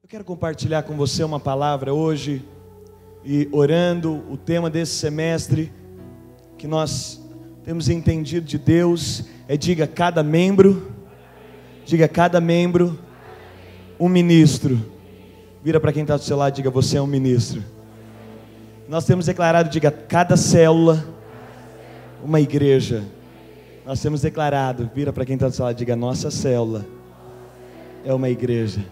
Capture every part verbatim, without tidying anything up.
Quero compartilhar com você uma palavra hoje e orando o tema desse semestre que nós temos entendido de Deus é: diga cada membro, diga cada membro, um ministro. Vira para quem está do seu lado, diga: você é um ministro. Nós temos declarado, diga, cada célula, uma igreja. Nós temos declarado, vira para quem está do seu lado, diga: nossa célula é uma igreja.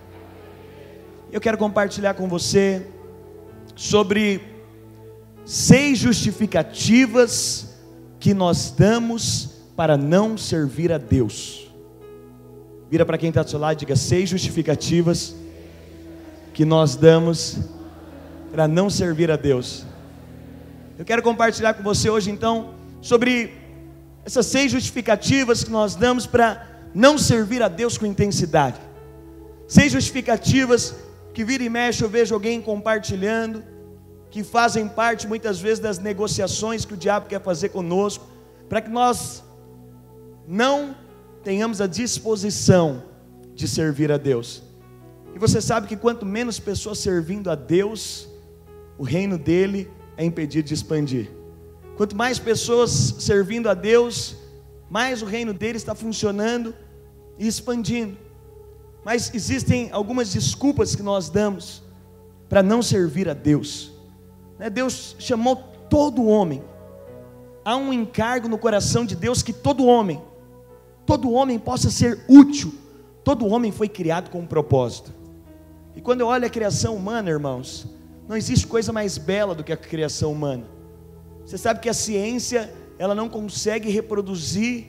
Eu quero compartilhar com você sobre seis justificativas que nós damos para não servir a Deus. Vira para quem está do seu lado e diga: seis justificativas que nós damos para não servir a Deus. Eu quero compartilhar com você hoje então sobre essas seis justificativas que nós damos para não servir a Deus com intensidade. Seis justificativas que vira e mexe eu vejo alguém compartilhando, que fazem parte muitas vezes das negociações que o diabo quer fazer conosco, para que nós não tenhamos a disposição de servir a Deus. E você sabe que quanto menos pessoas servindo a Deus, o reino dele é impedido de expandir. Quanto mais pessoas servindo a Deus, mais o reino dele está funcionando e expandindo. Mas existem algumas desculpas que nós damos para não servir a Deus. Deus chamou todo homem. Há um encargo no coração de Deus que todo homem, todo homem possa ser útil. Todo homem foi criado com um propósito. E quando eu olho a criação humana, irmãos, não existe coisa mais bela do que a criação humana. Você sabe que a ciência, ela não consegue reproduzir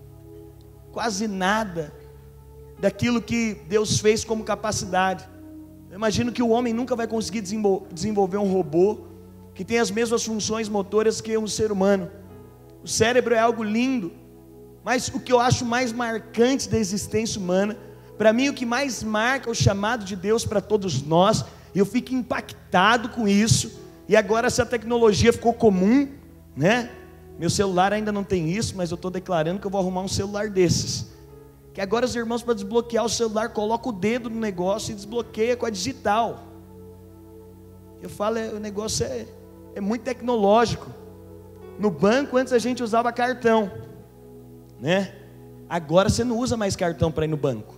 quase nada daquilo que Deus fez como capacidade. Eu imagino que o homem nunca vai conseguir desenvolver um robô que tem as mesmas funções motoras que um ser humano. O cérebro é algo lindo, mas o que eu acho mais marcante da existência humana, para mim o que mais marca o chamado de Deus para todos nós, e eu fico impactado com isso, e agora essa tecnologia ficou comum, né? Meu celular ainda não tem isso, mas eu estou declarando que eu vou arrumar um celular desses, que agora os irmãos, para desbloquear o celular, colocam o dedo no negócio e desbloqueia com a digital. Eu falo, é, o negócio é, é muito tecnológico. No banco antes a gente usava cartão, né? Agora você não usa mais cartão para ir no banco.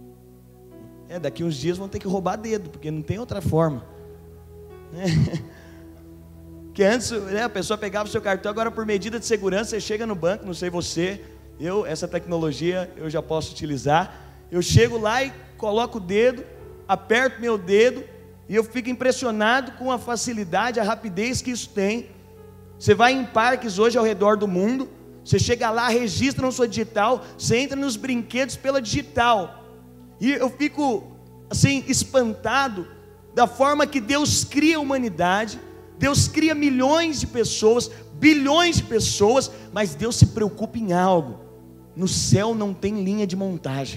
É, daqui uns dias vão ter que roubar dedo, porque não tem outra forma, né? Que antes, né, a pessoa pegava o seu cartão, agora por medida de segurança você chega no banco, não sei você, eu, essa tecnologia eu já posso utilizar. Eu chego lá e coloco o dedo, aperto meu dedo, e eu fico impressionado com a facilidade, a rapidez que isso tem. Você vai em parques hoje ao redor do mundo, você chega lá, registra na sua digital, você entra nos brinquedos pela digital, e eu fico assim espantado da forma que Deus cria a humanidade. Deus cria milhões de pessoas, bilhões de pessoas, mas Deus se preocupa em algo: no céu não tem linha de montagem.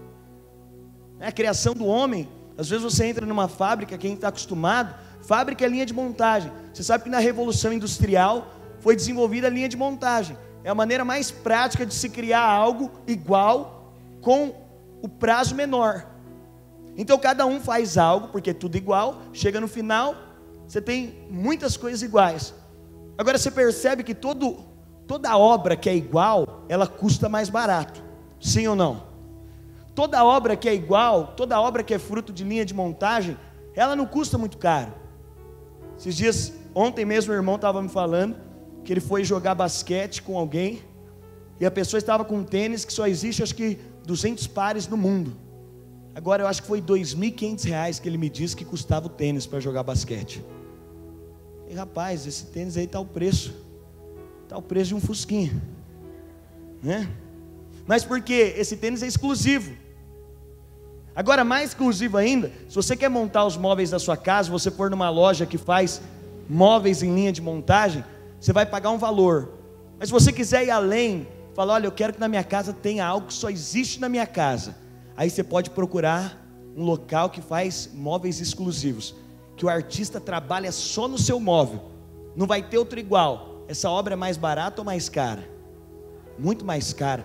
É a criação do homem. Às vezes você entra numa fábrica, quem está acostumado, fábrica é linha de montagem. Você sabe que na Revolução Industrial foi desenvolvida a linha de montagem. É a maneira mais prática de se criar algo igual com o prazo menor. Então cada um faz algo, porque é tudo igual, chega no final, você tem muitas coisas iguais. Agora você percebe que todo, toda obra que é igual, ela custa mais barato, sim ou não? Toda obra que é igual, toda obra que é fruto de linha de montagem, ela não custa muito caro. Esses dias, ontem mesmo o irmão estava me falando que ele foi jogar basquete com alguém, e a pessoa estava com um tênis que só existe acho que duzentos pares no mundo. Agora eu acho que foi dois mil e quinhentos reais que ele me disse que custava o tênis para jogar basquete. E rapaz, esse tênis aí está o preço, está o preço de um fusquinha, né? Mas por quê? Esse tênis é exclusivo. Agora mais exclusivo ainda, se você quer montar os móveis da sua casa, você for numa loja que faz móveis em linha de montagem, você vai pagar um valor. Mas se você quiser ir além, falar, olha, eu quero que na minha casa tenha algo que só existe na minha casa, aí você pode procurar um local que faz móveis exclusivos, que o artista trabalha só no seu móvel, não vai ter outro igual. Essa obra é mais barata ou mais cara? Muito mais cara.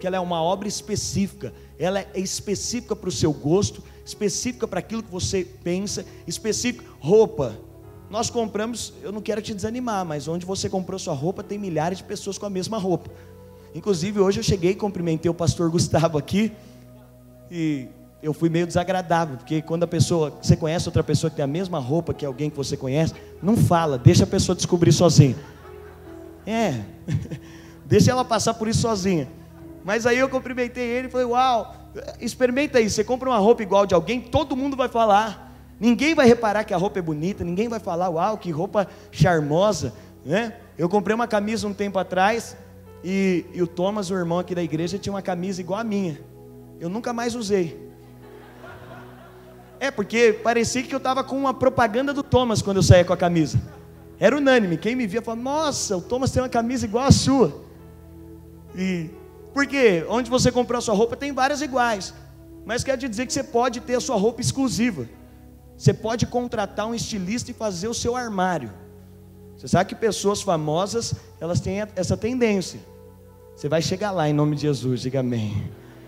que ela é uma obra específica. Ela é específica para o seu gosto, específica para aquilo que você pensa, específica. Roupa, nós compramos, eu não quero te desanimar, mas onde você comprou sua roupa tem milhares de pessoas com a mesma roupa. Inclusive hoje eu cheguei e cumprimentei o pastor Gustavo aqui, e eu fui meio desagradável, porque quando a pessoa, você conhece outra pessoa que tem a mesma roupa que alguém que você conhece, não fala, deixa a pessoa descobrir sozinha. É, deixa ela passar por isso sozinha. Mas aí eu cumprimentei ele e falei, uau, experimenta aí, você compra uma roupa igual de alguém, todo mundo vai falar, ninguém vai reparar que a roupa é bonita, ninguém vai falar, uau, que roupa charmosa, né? Eu comprei uma camisa um tempo atrás, e, e o Thomas, o irmão aqui da igreja, tinha uma camisa igual a minha, eu nunca mais usei. É, porque parecia que eu estava com uma propaganda do Thomas quando eu saía com a camisa, era unânime, quem me via falava, nossa, o Thomas tem uma camisa igual a sua. E porque onde você comprou a sua roupa tem várias iguais, mas quer dizer que você pode ter a sua roupa exclusiva. Você pode contratar um estilista e fazer o seu armário. Você sabe que pessoas famosas, elas têm essa tendência. Você vai chegar lá em nome de Jesus, diga amém.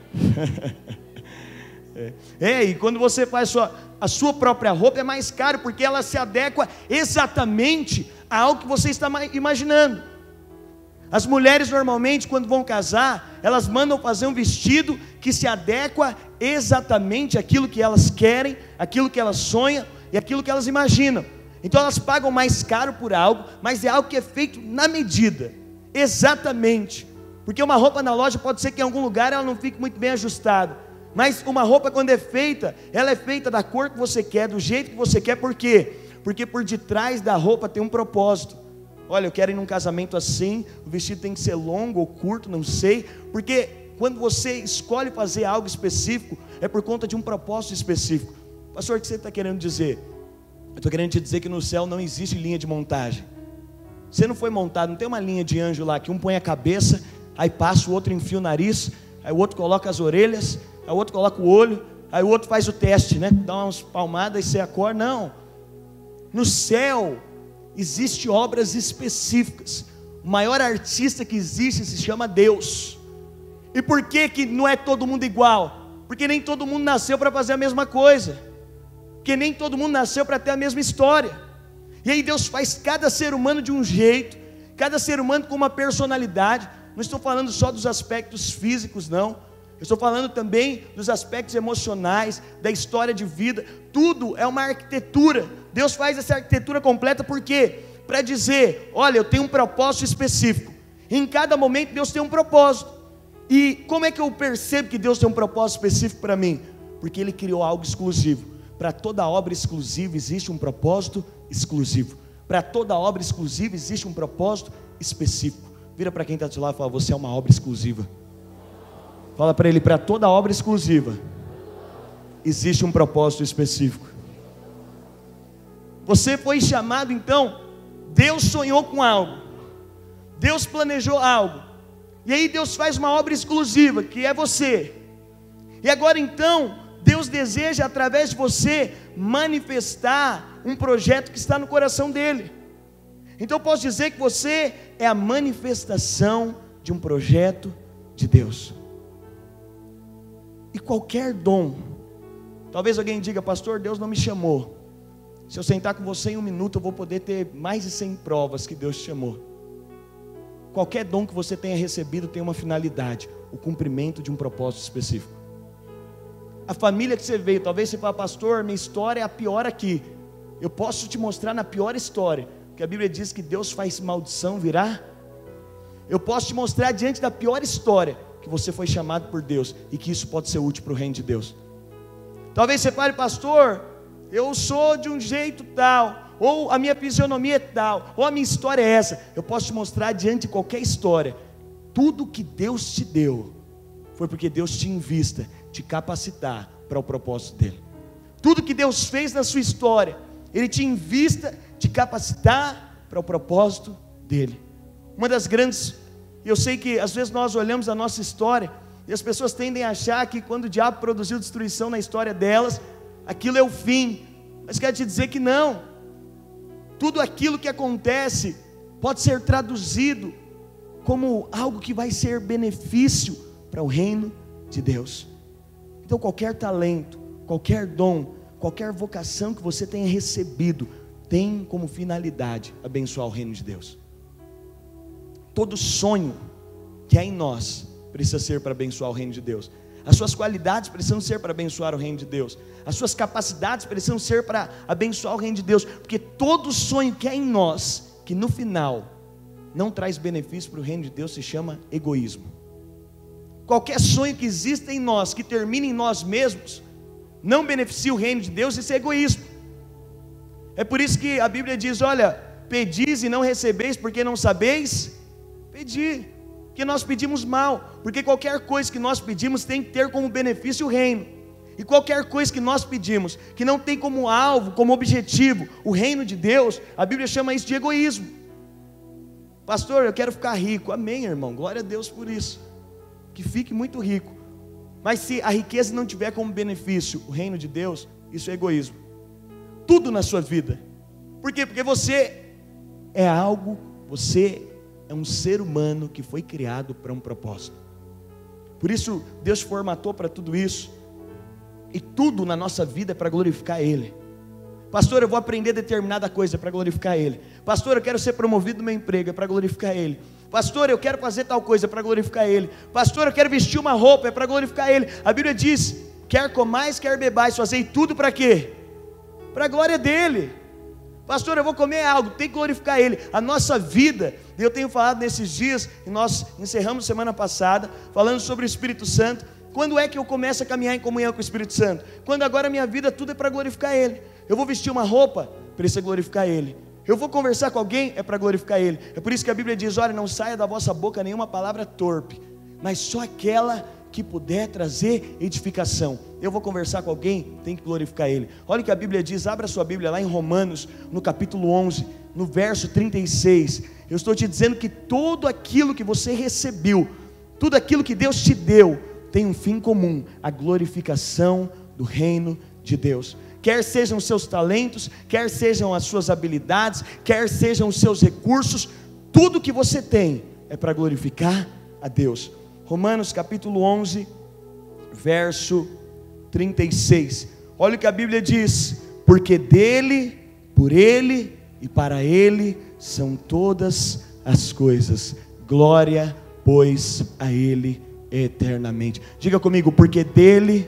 é. é, e quando você faz sua, a sua própria roupa é mais caro, porque ela se adequa exatamente a algo que você está imaginando. As mulheres normalmente quando vão casar, elas mandam fazer um vestido que se adequa exatamente àquilo que elas querem, àquilo que elas sonham e àquilo que elas imaginam. Então elas pagam mais caro por algo, mas é algo que é feito na medida, exatamente. Porque uma roupa na loja pode ser que em algum lugar ela não fique muito bem ajustada, mas uma roupa quando é feita, ela é feita da cor que você quer, do jeito que você quer. Por quê? Porque por detrás da roupa tem um propósito. Olha, eu quero ir num casamento assim, o vestido tem que ser longo ou curto, não sei, porque quando você escolhe fazer algo específico, é por conta de um propósito específico. Pastor, o que você está querendo dizer? Eu estou querendo te dizer que no céu não existe linha de montagem. Você não foi montado, não tem uma linha de anjo lá, que um põe a cabeça, aí passa, o outro enfia o nariz, aí o outro coloca as orelhas, aí o outro coloca o olho, aí o outro faz o teste, né? Dá umas palmadas e você acorda. Não, no céu existem obras específicas. O maior artista que existe se chama Deus. E por que que não é todo mundo igual? Porque nem todo mundo nasceu para fazer a mesma coisa, porque nem todo mundo nasceu para ter a mesma história. E aí Deus faz cada ser humano de um jeito, cada ser humano com uma personalidade. Não estou falando só dos aspectos físicos, não. Eu estou falando também dos aspectos emocionais, da história de vida. Tudo é uma arquitetura. Deus faz essa arquitetura completa, por quê? Para dizer, olha, eu tenho um propósito específico. Em cada momento Deus tem um propósito. E como é que eu percebo que Deus tem um propósito específico para mim? Porque Ele criou algo exclusivo. Para toda obra exclusiva existe um propósito exclusivo. Para toda obra exclusiva existe um propósito específico. Vira para quem está do lado e fala, você é uma obra exclusiva. Fala para ele, para toda obra exclusiva existe um propósito específico. Você foi chamado então, Deus sonhou com algo, Deus planejou algo, e aí Deus faz uma obra exclusiva, que é você. E agora então, Deus deseja através de você manifestar um projeto que está no coração dele. Então eu posso dizer que você é a manifestação de um projeto de Deus. E qualquer dom, talvez alguém diga, pastor, Deus não me chamou. Se eu sentar com você em um minuto, eu vou poder ter mais de cem provas que Deus te chamou. Qualquer dom que você tenha recebido tem uma finalidade, o cumprimento de um propósito específico. A família que você veio, talvez você fale, pastor, minha história é a pior aqui. Eu posso te mostrar na pior história, porque a Bíblia diz que Deus faz maldição virar. Eu posso te mostrar diante da pior história, que você foi chamado por Deus, e que isso pode ser útil para o reino de Deus. Talvez você fale, pastor, eu sou de um jeito tal, ou a minha fisionomia é tal, ou a minha história é essa. Eu posso te mostrar diante de qualquer história, tudo que Deus te deu, foi porque Deus te invista, te capacitar para o propósito dele. Tudo que Deus fez na sua história, Ele te invista, te capacitar para o propósito dele. Uma das grandes, eu sei que às vezes nós olhamos a nossa história, e as pessoas tendem a achar que quando o diabo produziu destruição na história delas, aquilo é o fim. Mas quero te dizer que não. Tudo aquilo que acontece pode ser traduzido como algo que vai ser benefício para o reino de Deus. Então qualquer talento, qualquer dom, qualquer vocação que você tenha recebido, tem como finalidade abençoar o reino de Deus. Todo sonho que há em nós precisa ser para abençoar o reino de Deus. As suas qualidades precisam ser para abençoar o reino de Deus. As suas capacidades precisam ser para abençoar o reino de Deus. Porque todo sonho que há em nós, que no final não traz benefício para o reino de Deus, se chama egoísmo. Qualquer sonho que exista em nós, que termine em nós mesmos, não beneficia o reino de Deus, isso é egoísmo. É por isso que a Bíblia diz, olha, pedis e não recebeis, porque não sabeis pedir. Que nós pedimos mal, porque qualquer coisa que nós pedimos tem que ter como benefício o reino. E qualquer coisa que nós pedimos, que não tem como alvo, como objetivo, o reino de Deus, a Bíblia chama isso de egoísmo. Pastor, eu quero ficar rico. Amém, irmão, glória a Deus por isso. Que fique muito rico. Mas se a riqueza não tiver como benefício o reino de Deus, isso é egoísmo. Tudo na sua vida. Por quê? Porque você é algo, você é um ser humano que foi criado para um propósito. Por isso Deus formatou para tudo isso. E tudo na nossa vida é para glorificar Ele. Pastor, eu vou aprender determinada coisa para glorificar Ele. Pastor, eu quero ser promovido no meu emprego, é para glorificar Ele. Pastor, eu quero fazer tal coisa, é para glorificar Ele. Pastor, eu quero vestir uma roupa, é para glorificar Ele. A Bíblia diz, quer comais, quer bebais, fazei tudo para quê? Para a glória dEle. Pastor, eu vou comer algo, tem que glorificar Ele. A nossa vida, eu tenho falado nesses dias, e nós encerramos semana passada, falando sobre o Espírito Santo. Quando é que eu começo a caminhar em comunhão com o Espírito Santo? Quando agora a minha vida tudo é para glorificar Ele. Eu vou vestir uma roupa, precisa glorificar Ele. Eu vou conversar com alguém, é para glorificar Ele. É por isso que a Bíblia diz, olha, não saia da vossa boca nenhuma palavra torpe, mas só aquela que puder trazer edificação. Eu vou conversar com alguém, tem que glorificar Ele. Olha o que a Bíblia diz, abra sua Bíblia lá em Romanos, no capítulo onze, no verso trinta e seis. Eu estou te dizendo que tudo aquilo que você recebeu, tudo aquilo que Deus te deu, tem um fim comum, a glorificação do reino de Deus. Quer sejam os seus talentos, quer sejam as suas habilidades, quer sejam os seus recursos, tudo que você tem é para glorificar a Deus. Romanos capítulo onze, verso trinta e seis. Olha o que a Bíblia diz, porque dele, por ele e para ele são todas as coisas. Glória, pois, a ele eternamente. Diga comigo, porque dele,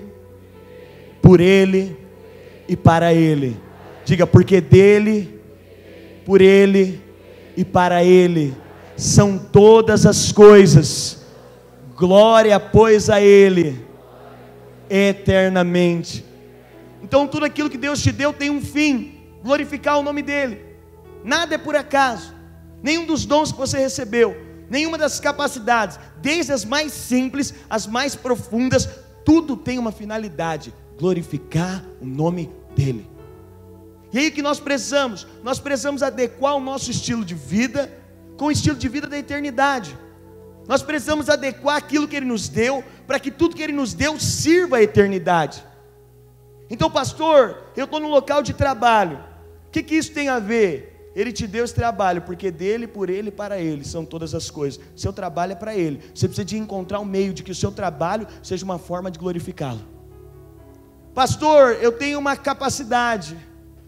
por ele e para ele. Diga, porque dele, por ele e para ele são todas as coisas. Glória, pois, a Ele eternamente. Então tudo aquilo que Deus te deu tem um fim, glorificar o nome dEle. Nada é por acaso. Nenhum dos dons que você recebeu, nenhuma das capacidades, desde as mais simples, as mais profundas, tudo tem uma finalidade, glorificar o nome dEle. E aí que nós precisamos? Nós precisamos adequar o nosso estilo de vida com o estilo de vida da eternidade. Nós precisamos adequar aquilo que Ele nos deu, para que tudo que Ele nos deu sirva à eternidade. Então, pastor, eu estou no local de trabalho, o que, que isso tem a ver? Ele te deu esse trabalho, porque dele, por ele e para ele são todas as coisas. Seu trabalho é para Ele. Você precisa de encontrar um meio de que o seu trabalho seja uma forma de glorificá-lo. Pastor, eu tenho uma capacidade,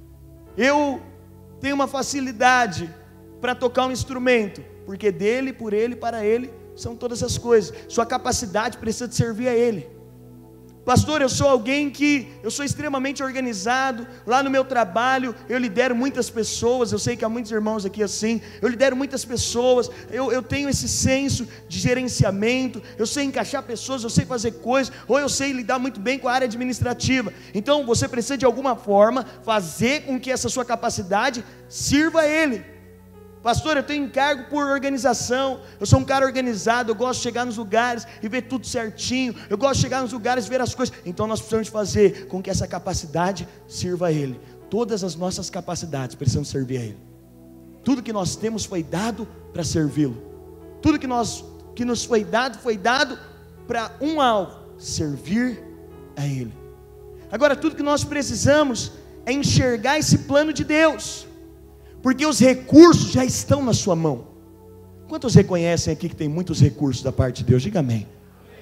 eu tenho uma facilidade para tocar um instrumento, porque dele, por ele e para ele são todas as coisas. Sua capacidade precisa de servir a Ele. Pastor, eu sou alguém que, eu sou extremamente organizado, lá no meu trabalho, eu lidero muitas pessoas, eu sei que há muitos irmãos aqui assim, eu lidero muitas pessoas, eu, eu tenho esse senso de gerenciamento, eu sei encaixar pessoas, eu sei fazer coisas, ou eu sei lidar muito bem com a área administrativa. Então você precisa de alguma forma fazer com que essa sua capacidade sirva a Ele. Pastor, eu tenho encargo por organização, eu sou um cara organizado, eu gosto de chegar nos lugares e ver tudo certinho, eu gosto de chegar nos lugares e ver as coisas. Então nós precisamos fazer com que essa capacidade sirva a Ele. Todas as nossas capacidades precisam servir a Ele. Tudo que nós temos foi dado para servi-lo. Tudo que, nós, que nos foi dado, foi dado para um alvo, servir a Ele. Agora tudo que nós precisamos é enxergar esse plano de Deus, porque os recursos já estão na sua mão. Quantos reconhecem aqui que tem muitos recursos da parte de Deus? Diga amém.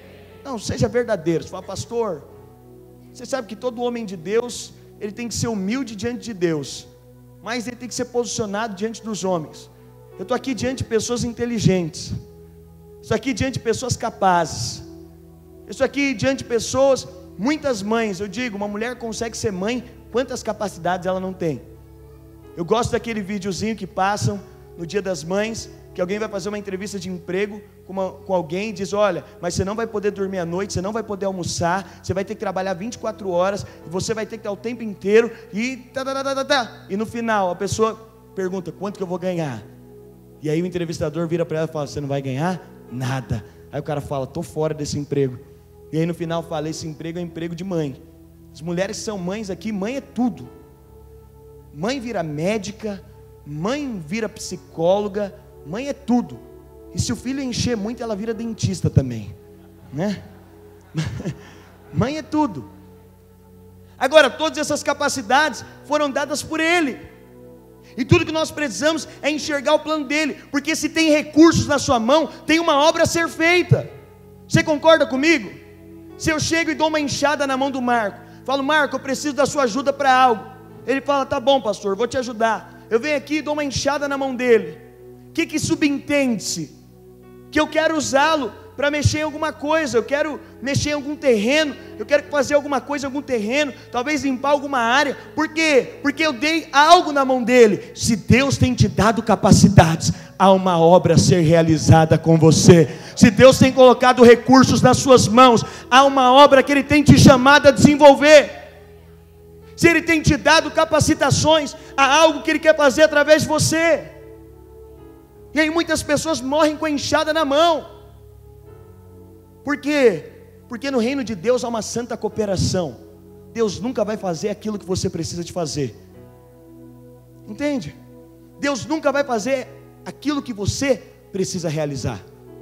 Não, seja verdadeiro. Você fala, pastor, você sabe que todo homem de Deus, ele tem que ser humilde diante de Deus, mas ele tem que ser posicionado diante dos homens. Eu estou aqui diante de pessoas inteligentes, estou aqui diante de pessoas capazes, estou aqui diante de pessoas, muitas mães. Eu digo, uma mulher consegue ser mãe, quantas capacidades ela não tem? Eu gosto daquele videozinho que passam no Dia das Mães, que alguém vai fazer uma entrevista de emprego com, uma, com alguém e diz, olha, mas você não vai poder dormir à noite, você não vai poder almoçar, você vai ter que trabalhar vinte e quatro horas, e você vai ter que estar o tempo inteiro, e tá, tá, tá, tá, tá. E no final a pessoa pergunta, quanto que eu vou ganhar? E aí o entrevistador vira para ela e fala, você não vai ganhar nada. Aí o cara fala, estou fora desse emprego. E aí no final fala, esse emprego é emprego de mãe. As mulheres que são mães aqui, mãe é tudo. Mãe vira médica, mãe vira psicóloga, mãe é tudo. E se o filho encher muito, ela vira dentista também, né? Mãe é tudo. Agora, todas essas capacidades foram dadas por Ele, e tudo que nós precisamos é enxergar o plano dele, porque se tem recursos na sua mão, tem uma obra a ser feita. Você concorda comigo? Se eu chego e dou uma enxada na mão do Marco, falo, Marco, eu preciso da sua ajuda para algo. Ele fala, tá bom, pastor, vou te ajudar. Eu venho aqui e dou uma enxada na mão dele. O que que subentende-se? Que eu quero usá-lo para mexer em alguma coisa, eu quero mexer em algum terreno, eu quero fazer alguma coisa em algum terreno, talvez limpar alguma área. Por quê? Porque eu dei algo na mão dele. Se Deus tem te dado capacidades, há uma obra a ser realizada com você. Se Deus tem colocado recursos nas suas mãos, há uma obra que Ele tem te chamado a desenvolver. Se Ele tem te dado capacitações, há algo que Ele quer fazer através de você. E aí muitas pessoas morrem com a enxada na mão. Por quê? Porque no reino de Deus há uma santa cooperação. Deus nunca vai fazer aquilo que você precisa de fazer. Entende? Deus nunca vai fazer aquilo que você precisa realizar.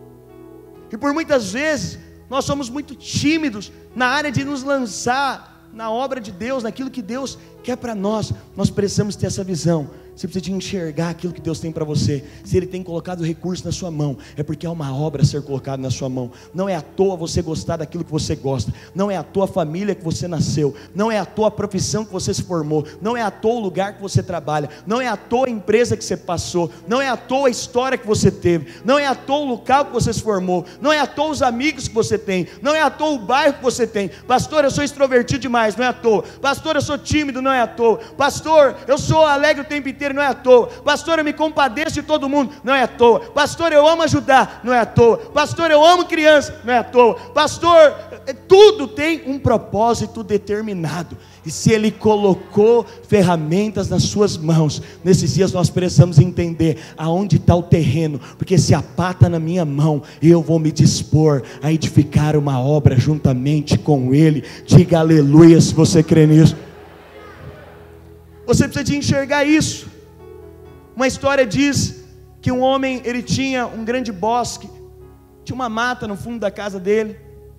E por muitas vezes nós somos muito tímidos na área de nos lançar na obra de Deus, naquilo que Deus quer para nós. Nós precisamos ter essa visão. Você precisa de enxergar aquilo que Deus tem para você. Se Ele tem colocado recurso na sua mão, é porque há uma obra a ser colocada na sua mão. Não é à toa você gostar daquilo que você gosta. Não é à toa a família que você nasceu. Não é à toa a profissão que você se formou. Não é à toa o lugar que você trabalha. Não é à toa a empresa que você passou. Não é à toa a história que você teve. Não é à toa o local que você se formou. Não é à toa os amigos que você tem. Não é à toa o bairro que você tem. Pastor, eu sou extrovertido demais. Não é à toa. Pastor, eu sou tímido. Não é à toa. Pastor, eu sou alegre o tempo inteiro. Não é à toa. Pastor, eu me compadeço de todo mundo. Não é à toa. Pastor, eu amo ajudar. Não é à toa. Pastor, eu amo criança. Não é à toa. Pastor, tudo tem um propósito determinado. E se Ele colocou ferramentas nas suas mãos, nesses dias nós precisamos entender aonde está o terreno, porque se a pá está na minha mão, eu vou me dispor a edificar uma obra juntamente com Ele. Diga aleluia se você crê nisso. Você precisa de enxergar isso. Uma história diz que um homem, ele tinha um grande bosque, tinha uma mata no fundo da casa dele,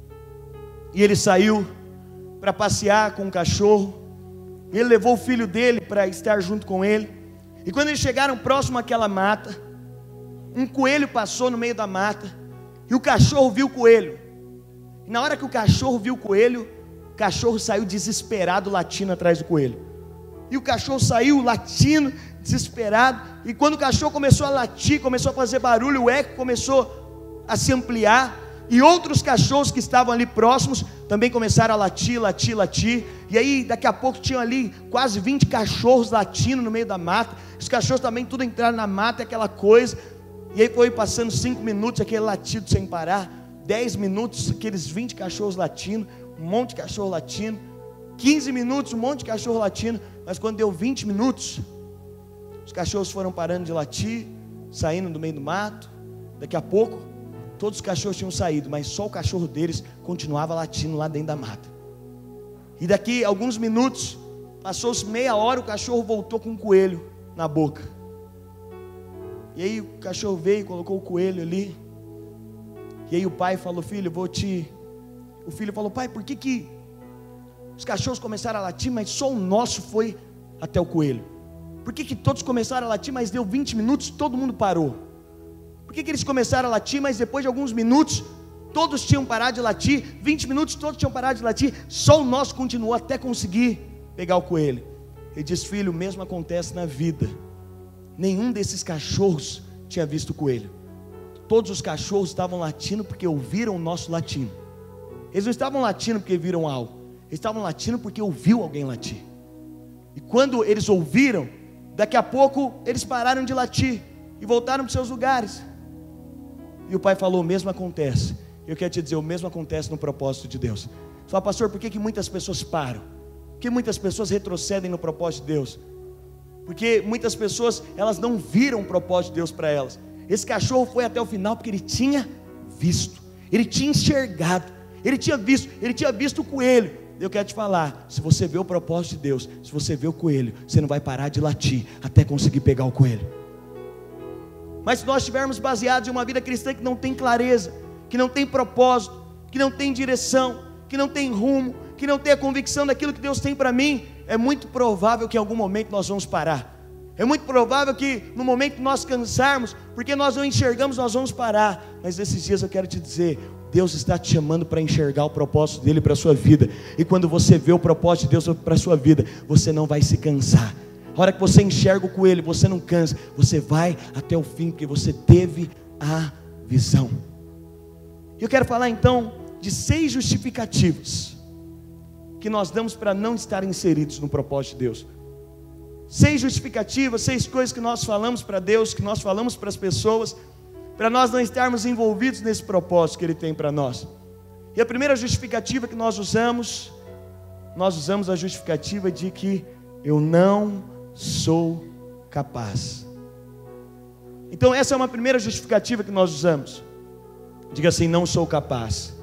e ele saiu para passear com um cachorro. Ele levou o filho dele para estar junto com ele, e quando eles chegaram próximo àquela mata, um coelho passou no meio da mata, e o cachorro viu o coelho, e na hora que o cachorro viu o coelho, o cachorro saiu desesperado latindo atrás do coelho. E o cachorro saiu latindo, desesperado. E quando o cachorro começou a latir, começou a fazer barulho, o eco começou a se ampliar. E outros cachorros que estavam ali próximos também começaram a latir, latir, latir. E aí daqui a pouco tinham ali quase vinte cachorros latindo no meio da mata. Os cachorros também tudo entraram na mata, aquela coisa. E aí foi passando cinco minutos, aquele latido sem parar. Dez minutos, aqueles vinte cachorros latindo. Um monte de cachorro latindo. Quinze minutos, um monte de cachorro latindo. Mas quando deu vinte minutos, os cachorros foram parando de latir, saindo do meio do mato. Daqui a pouco, todos os cachorros tinham saído, mas só o cachorro deles continuava latindo lá dentro da mata. E daqui a alguns minutos, passou-se meia hora, o cachorro voltou com um coelho na boca. E aí o cachorro veio e colocou o coelho ali. E aí o pai falou, filho, eu vou te... O filho falou, pai, por que que os cachorros começaram a latir, mas só o nosso foi até o coelho? Por que que todos começaram a latir, mas deu vinte minutos, todo mundo parou? Por que que eles começaram a latir, mas depois de alguns minutos, todos tinham parado de latir, vinte minutos todos tinham parado de latir, só o nosso continuou até conseguir pegar o coelho. Ele diz: filho, o mesmo acontece na vida. Nenhum desses cachorros tinha visto o coelho. Todos os cachorros estavam latindo porque ouviram o nosso latindo. Eles não estavam latindo porque viram algo, eles estavam latindo porque ouviu alguém latir. E quando eles ouviram, daqui a pouco eles pararam de latir e voltaram para os seus lugares. E o pai falou: o mesmo acontece. Eu quero te dizer, o mesmo acontece no propósito de Deus. Você fala: pastor, por que que muitas pessoas param? Por que muitas pessoas retrocedem no propósito de Deus? Porque muitas pessoas, elas não viram o propósito de Deus para elas. Esse cachorro foi até o final porque ele tinha visto, ele tinha enxergado, ele tinha visto, ele tinha visto o coelho. Eu quero te falar, se você vê o propósito de Deus, se você vê o coelho, você não vai parar de latir até conseguir pegar o coelho. Mas se nós estivermos baseados em uma vida cristã que não tem clareza, que não tem propósito, que não tem direção, que não tem rumo, que não tem a convicção daquilo que Deus tem para mim, é muito provável que em algum momento nós vamos parar. É muito provável que no momento que nós cansarmos, porque nós não enxergamos, nós vamos parar. Mas nesses dias eu quero te dizer, Deus está te chamando para enxergar o propósito dele para a sua vida. E quando você vê o propósito de Deus para a sua vida, você não vai se cansar. A hora que você enxerga o coelho, você não cansa, você vai até o fim, porque você teve a visão. Eu quero falar então de seis justificativas que nós damos para não estar inseridos no propósito de Deus. Seis justificativas, seis coisas que nós falamos para Deus, que nós falamos para as pessoas, para nós não estarmos envolvidos nesse propósito que Ele tem para nós. E a primeira justificativa que nós usamos, nós usamos a justificativa de que eu não sou capaz. Então essa é uma primeira justificativa que nós usamos. Diga assim: não sou capaz.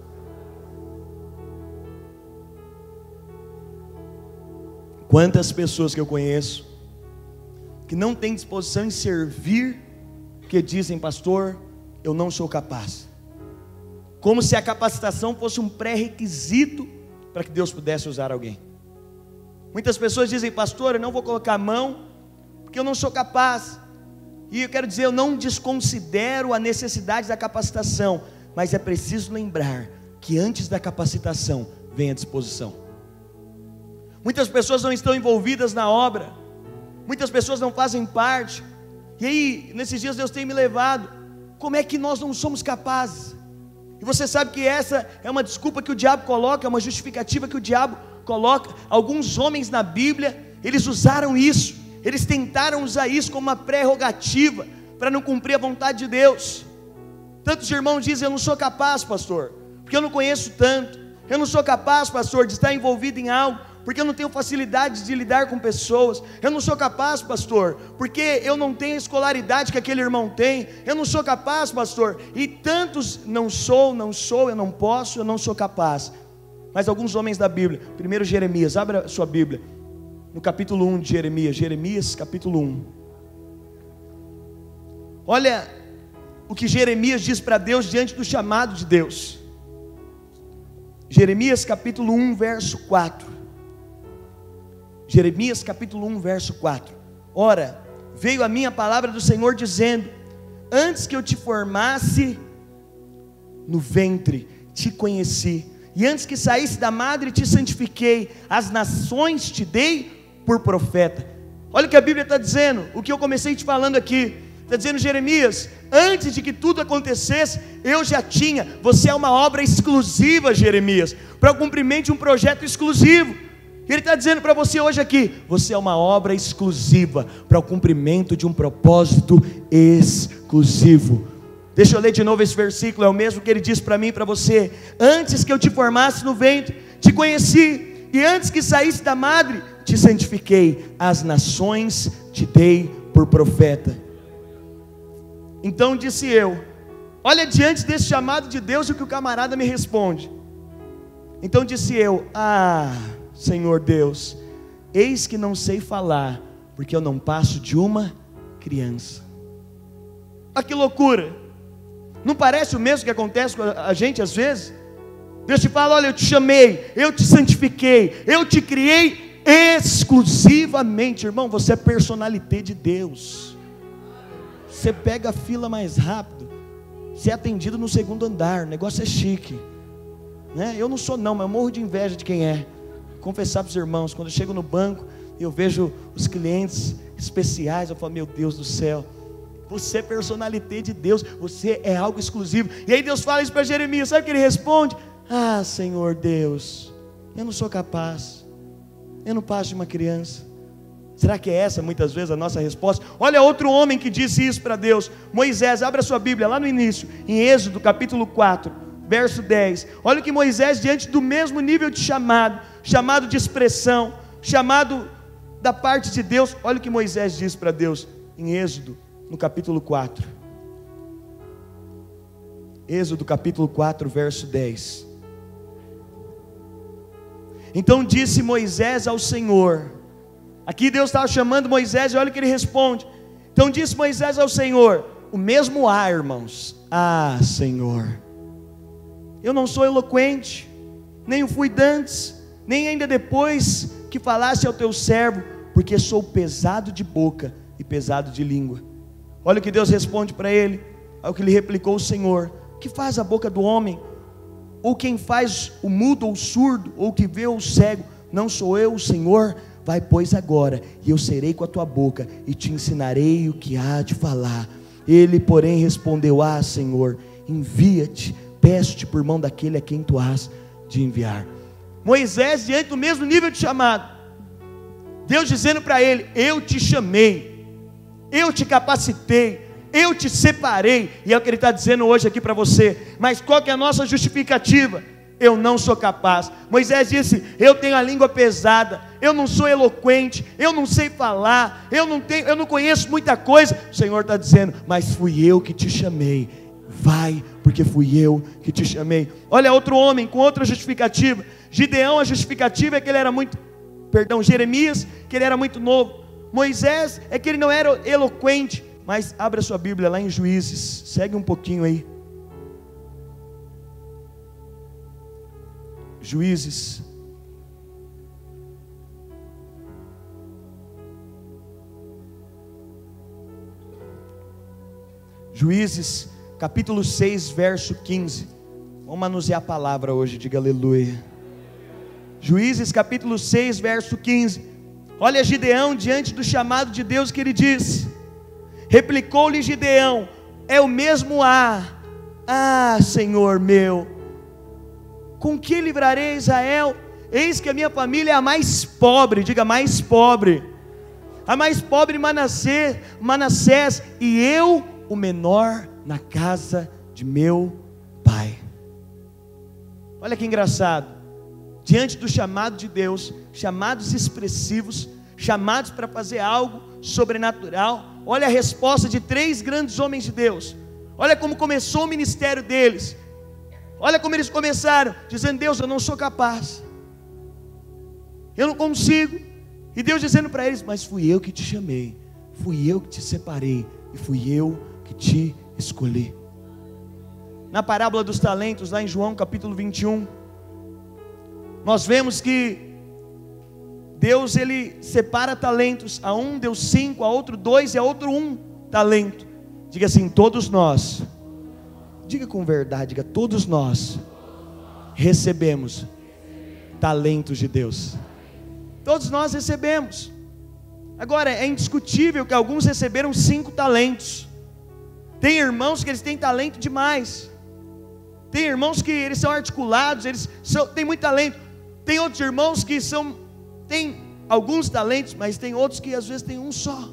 Quantas pessoas que eu conheço que não têm disposição em servir, que dizem: pastor, eu não sou capaz. Como se a capacitação fosse um pré-requisito para que Deus pudesse usar alguém. Muitas pessoas dizem: pastor, eu não vou colocar a mão porque eu não sou capaz. E eu quero dizer, eu não desconsidero a necessidade da capacitação, mas é preciso lembrar que antes da capacitação vem a disposição. Muitas pessoas não estão envolvidas na obra, muitas pessoas não fazem parte. E aí, nesses dias Deus tem me levado, como é que nós não somos capazes? E você sabe que essa é uma desculpa que o diabo coloca, é uma justificativa que o diabo coloca. Alguns homens na Bíblia, eles usaram isso, eles tentaram usar isso como uma prerrogativa, para não cumprir a vontade de Deus. Tantos irmãos dizem: eu não sou capaz, pastor, porque eu não conheço tanto. Eu não sou capaz, pastor, de estar envolvido em algo, porque eu não tenho facilidade de lidar com pessoas. Eu não sou capaz, pastor, porque eu não tenho a escolaridade que aquele irmão tem. Eu não sou capaz, pastor. E tantos: não sou, não sou, eu não posso, eu não sou capaz. Mas alguns homens da Bíblia, primeiro Jeremias, abra a sua Bíblia, no capítulo um de Jeremias, Jeremias capítulo um. Olha o que Jeremias diz para Deus diante do chamado de Deus. Jeremias capítulo um, verso quatro. Jeremias capítulo um, verso quatro. Ora, veio a mim a palavra do Senhor dizendo: antes que eu te formasse no ventre, te conheci, e antes que saísse da madre, te santifiquei, as nações te dei por profeta. Olha o que a Bíblia está dizendo, o que eu comecei te falando aqui. Está dizendo: Jeremias, antes de que tudo acontecesse, eu já tinha. Você é uma obra exclusiva, Jeremias, para o cumprimento de um projeto exclusivo. Ele está dizendo para você hoje aqui: você é uma obra exclusiva para o cumprimento de um propósito exclusivo. Deixa eu ler de novo esse versículo, é o mesmo que ele diz para mim e para você: antes que eu te formasse no ventre, te conheci, e antes que saísse da madre, te santifiquei, as nações te dei por profeta. Então disse eu, olha diante desse chamado de Deus o que o camarada me responde. Então disse eu: ah, Senhor Deus, eis que não sei falar, porque eu não passo de uma criança. Ah, que loucura! Não parece o mesmo que acontece com a gente às vezes? Deus te fala: olha, eu te chamei, eu te santifiquei, eu te criei exclusivamente. Irmão, você é personalité de Deus. Você pega a fila mais rápido. ser atendido no segundo andar, o negócio é chique, né? Eu não sou não, mas eu morro de inveja de quem é. Confessar para os irmãos, quando eu chego no banco e eu vejo os clientes especiais, eu falo, meu Deus do céu, você é personalité de Deus, você é algo exclusivo. E aí Deus fala isso para Jeremias, sabe o que ele responde? Ah, Senhor Deus, eu não sou capaz, eu não passo de uma criança. Será que é essa muitas vezes a nossa resposta? Olha outro homem que disse isso para Deus, Moisés. Abra sua Bíblia lá no início, em Êxodo capítulo quatro, verso dez. Olha que Moisés, diante do mesmo nível de chamado, chamado de expressão, chamado da parte de Deus, olha o que Moisés diz para Deus em Êxodo, no capítulo quatro. Êxodo capítulo quatro, verso dez. Então disse Moisés ao Senhor, aqui Deus estava chamando Moisés e olha o que ele responde. Então disse Moisés ao Senhor, o mesmo ar, irmãos. Ah, Senhor, eu não sou eloquente, nem o fui dantes, nem ainda depois que falasse ao teu servo, porque sou pesado de boca e pesado de língua. Olha o que Deus responde para ele, olha o que lhe replicou o Senhor. O que faz a boca do homem? Ou quem faz o mudo ou o surdo, ou que vê o cego? Não sou eu o Senhor? Vai pois agora, e eu serei com a tua boca, e te ensinarei o que há de falar. Ele porém respondeu, ah, Senhor, envia-te, peço-te por mão daquele a quem tu has de enviar. Moisés, diante do mesmo nível de chamado, Deus dizendo para ele, eu te chamei, eu te capacitei, eu te separei, e é o que ele está dizendo hoje aqui para você. Mas qual que é a nossa justificativa? Eu não sou capaz. Moisés disse, eu tenho a língua pesada, eu não sou eloquente, eu não sei falar, eu não tenho, eu não conheço muita coisa. O Senhor está dizendo, mas fui eu que te chamei, vai, porque fui eu que te chamei. Olha outro homem com outra justificativa. Gideão, a justificativa é que ele era muito, perdão, Jeremias, que ele era muito novo. Moisés é que ele não era eloquente. Mas abra sua Bíblia lá em Juízes, segue um pouquinho aí. Juízes, Juízes, capítulo seis, verso quinze. Vamos manusear a palavra hoje, diga aleluia. Juízes, capítulo seis, verso quinze. Olha Gideão diante do chamado de Deus que ele disse. Replicou-lhe Gideão, é o mesmo ar. Ah, Senhor meu, com que livrarei Israel? Eis que a minha família é a mais pobre, diga mais pobre, a mais pobre Manassés, Manassés, e eu o menor na casa de meu pai. Olha que engraçado, diante do chamado de Deus, chamados expressivos, chamados para fazer algo sobrenatural, olha a resposta de três grandes homens de Deus. Olha como começou o ministério deles. Olha como eles começaram, dizendo, Deus, eu não sou capaz, eu não consigo. E Deus dizendo para eles, mas fui eu que te chamei, fui eu que te separei, e fui eu que te escolhi. Na parábola dos talentos, lá em João capítulo vinte e um, nós vemos que Deus, ele separa talentos, a um deu cinco, a outro dois e a outro um talento. Diga assim, todos nós, diga com verdade, diga, todos nós recebemos talentos de Deus. Todos nós recebemos. Agora, é indiscutível que alguns receberam cinco talentos. Tem irmãos que eles têm talento demais. Tem irmãos que eles são articulados, eles são, têm muito talento. Tem outros irmãos que são, têm alguns talentos, mas tem outros que às vezes têm um só,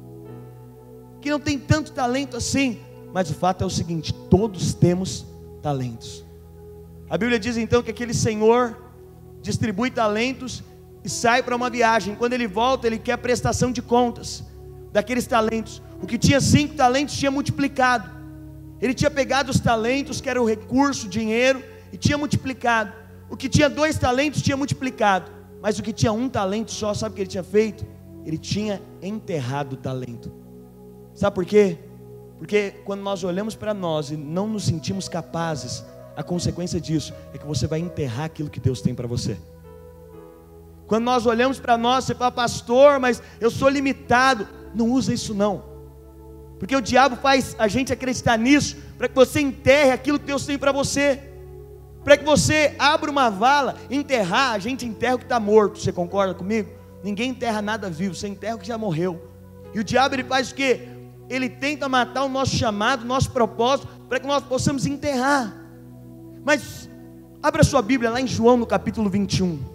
que não tem tanto talento assim. Mas o fato é o seguinte, todos temos talentos. A Bíblia diz então que aquele senhor distribui talentos e sai para uma viagem. Quando ele volta, ele quer a prestação de contas daqueles talentos. O que tinha cinco talentos tinha multiplicado. Ele tinha pegado os talentos, que era o recurso, o dinheiro, e tinha multiplicado. O que tinha dois talentos tinha multiplicado. Mas o que tinha um talento só, sabe o que ele tinha feito? Ele tinha enterrado o talento. Sabe por quê? Porque quando nós olhamos para nós e não nos sentimos capazes, a consequência disso é que você vai enterrar aquilo que Deus tem para você. Quando nós olhamos para nós, você fala, pastor, mas eu sou limitado. Não usa isso não. Porque o diabo faz a gente acreditar nisso, para que você enterre aquilo que Deus tem para você, para que você abra uma vala. Enterrar, a gente enterra o que está morto, você concorda comigo? Ninguém enterra nada vivo, você enterra o que já morreu. E o diabo, ele faz o quê? Ele tenta matar o nosso chamado, o nosso propósito, para que nós possamos enterrar. Mas, abra sua Bíblia lá em João no capítulo vinte e um.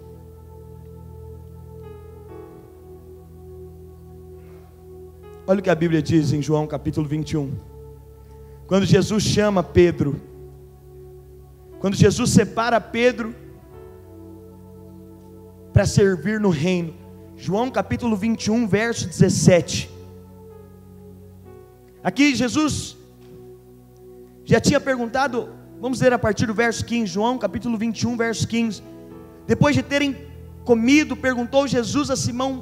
Olha o que a Bíblia diz em João capítulo vinte e um. Quando Jesus chama Pedro, quando Jesus separa Pedro para servir no reino. João capítulo vinte e um, verso dezessete. Aqui Jesus já tinha perguntado, vamos ler a partir do verso quinze, João capítulo vinte e um, verso quinze. Depois de terem comido, perguntou Jesus a Simão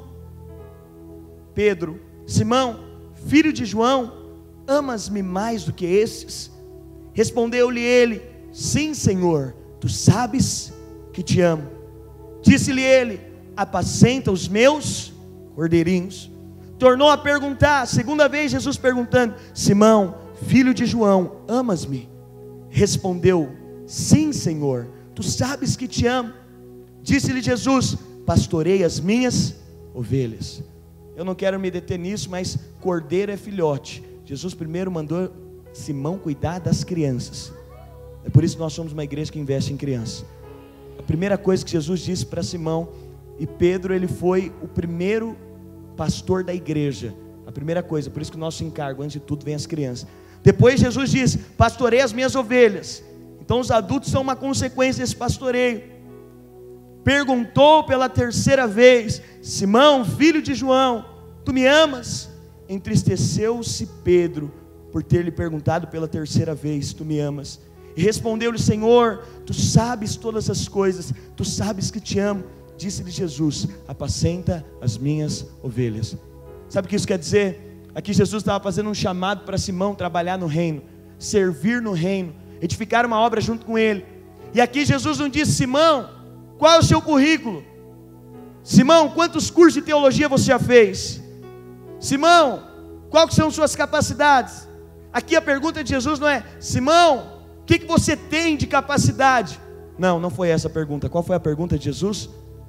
Pedro: Simão, filho de João, amas-me mais do que esses? Respondeu-lhe ele: sim, Senhor, tu sabes que te amo. Disse-lhe ele: apacenta os meus cordeirinhos. Tornou a perguntar, segunda vez Jesus perguntando: Simão, filho de João, amas-me? Respondeu: sim, Senhor, tu sabes que te amo. Disse-lhe Jesus: pastorei as minhas ovelhas. Eu não quero me deter nisso, mas cordeiro é filhote. Jesus primeiro mandou Simão cuidar das crianças. É por isso que nós somos uma igreja que investe em crianças. A primeira coisa que Jesus disse para Simão, e Pedro, ele foi o primeiro pastor da igreja. A primeira coisa, por isso que o nosso encargo, antes de tudo, vem as crianças. Depois Jesus disse: pastorei as minhas ovelhas. Então os adultos são uma consequência desse pastoreio. Perguntou pela terceira vez: Simão, filho de João, tu me amas? Entristeceu-se Pedro por ter lhe perguntado pela terceira vez: tu me amas? E respondeu-lhe: Senhor, tu sabes todas as coisas, tu sabes que te amo. Disse-lhe Jesus: apacenta as minhas ovelhas. Sabe o que isso quer dizer? Aqui Jesus estava fazendo um chamado para Simão trabalhar no reino, servir no reino, edificar uma obra junto com ele. E aqui Jesus não disse: Simão, qual é o seu currículo? Simão, quantos cursos de teologia você já fez? Simão, quais são suas capacidades? Aqui a pergunta de Jesus não é: Simão, o que, que você tem de capacidade? Não, não foi essa a pergunta. Qual foi a pergunta de Jesus?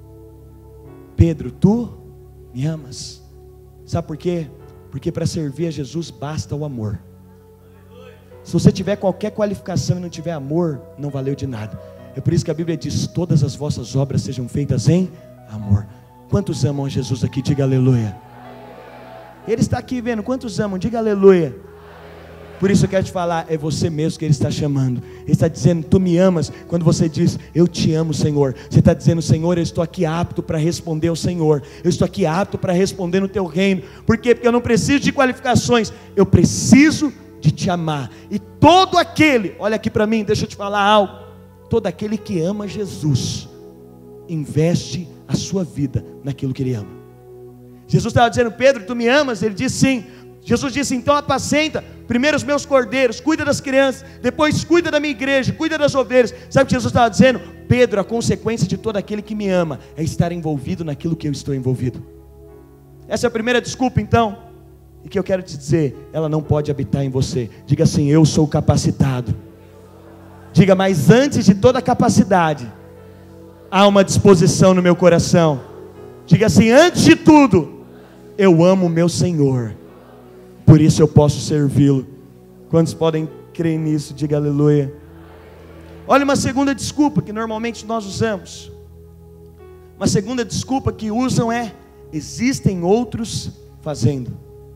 Pedro, tu me amas? Sabe por quê? Porque para servir a Jesus basta o amor. Se você tiver qualquer qualificação e não tiver amor, não valeu de nada. É por isso que a Bíblia diz: todas as vossas obras sejam feitas em amor. Quantos amam a Jesus aqui? Diga aleluia. Ele está aqui vendo, quantos amam? Diga aleluia. Por isso eu quero te falar, é você mesmo que Ele está chamando. Ele está dizendo: tu me amas. Quando você diz: eu te amo, Senhor, você está dizendo: Senhor, eu estou aqui apto para responder ao Senhor. Eu estou aqui apto para responder no teu reino. Por quê? Porque eu não preciso de qualificações, eu preciso de te amar. E todo aquele, olha aqui para mim, deixa eu te falar algo. Todo aquele que ama Jesus investe a sua vida naquilo que Ele ama. Jesus estava dizendo: Pedro, tu me amas? Ele disse sim. Jesus disse: então apacenta primeiro os meus cordeiros, cuida das crianças, depois cuida da minha igreja, cuida das ovelhas. Sabe o que Jesus estava dizendo? Pedro, a consequência de todo aquele que me ama é estar envolvido naquilo que eu estou envolvido. Essa é a primeira desculpa então, e que eu quero te dizer, ela não pode habitar em você. Diga assim: eu sou capacitado. Diga: mas antes de toda capacidade, há uma disposição no meu coração. Diga assim: antes de tudo, eu amo o meu Senhor, por isso eu posso servi-lo. Quantos podem crer nisso? Diga aleluia. Olha uma segunda desculpa que normalmente nós usamos. Uma segunda desculpa que usam é: existem outros fazendo.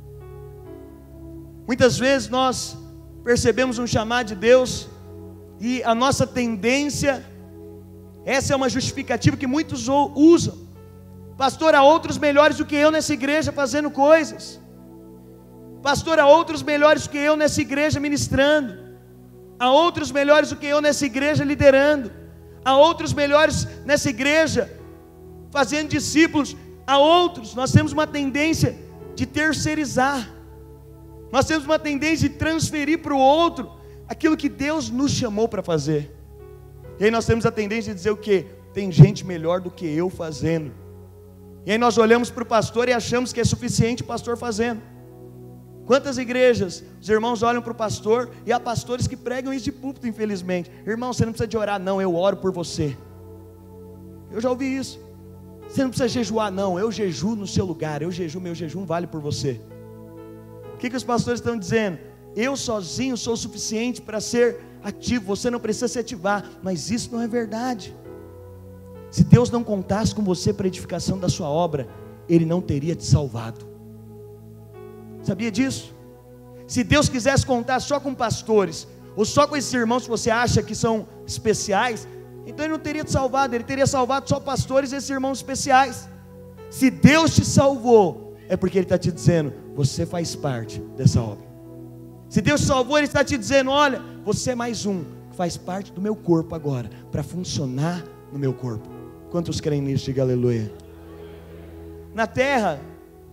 Muitas vezes nós percebemos um chamado de Deus e a nossa tendência, essa é uma justificativa que muitos usam: pastor, há outros melhores do que eu nessa igreja fazendo coisas. Pastor, há outros melhores do que eu nessa igreja ministrando. Há outros melhores do que eu nessa igreja liderando. Há outros melhores nessa igreja fazendo discípulos. Há outros. Nós temos uma tendência de terceirizar. Nós temos uma tendência de transferir para o outro aquilo que Deus nos chamou para fazer. E aí nós temos a tendência de dizer o quê? Tem gente melhor do que eu fazendo. E aí nós olhamos para o pastor e achamos que é suficiente o pastor fazendo. Quantas igrejas os irmãos olham para o pastor, e há pastores que pregam isso de púlpito, infelizmente: irmão, você não precisa de orar, não, eu oro por você. Eu já ouvi isso. Você não precisa jejuar, não, eu jejuo no seu lugar, eu jejuo, meu jejum vale por você. O que, que os pastores estão dizendo? Eu sozinho sou o suficiente para ser ativo, você não precisa se ativar. Mas isso não é verdade. Se Deus não contasse com você para a edificação da sua obra, Ele não teria te salvado. Sabia disso? Se Deus quisesse contar só com pastores, ou só com esses irmãos que você acha que são especiais, então Ele não teria te salvado. Ele teria salvado só pastores e esses irmãos especiais. Se Deus te salvou, é porque Ele está te dizendo: você faz parte dessa obra. Se Deus te salvou, Ele está te dizendo: olha, você é mais um que faz parte do meu corpo agora, para funcionar no meu corpo. Quantos creem nisso? Diga aleluia. Na terra,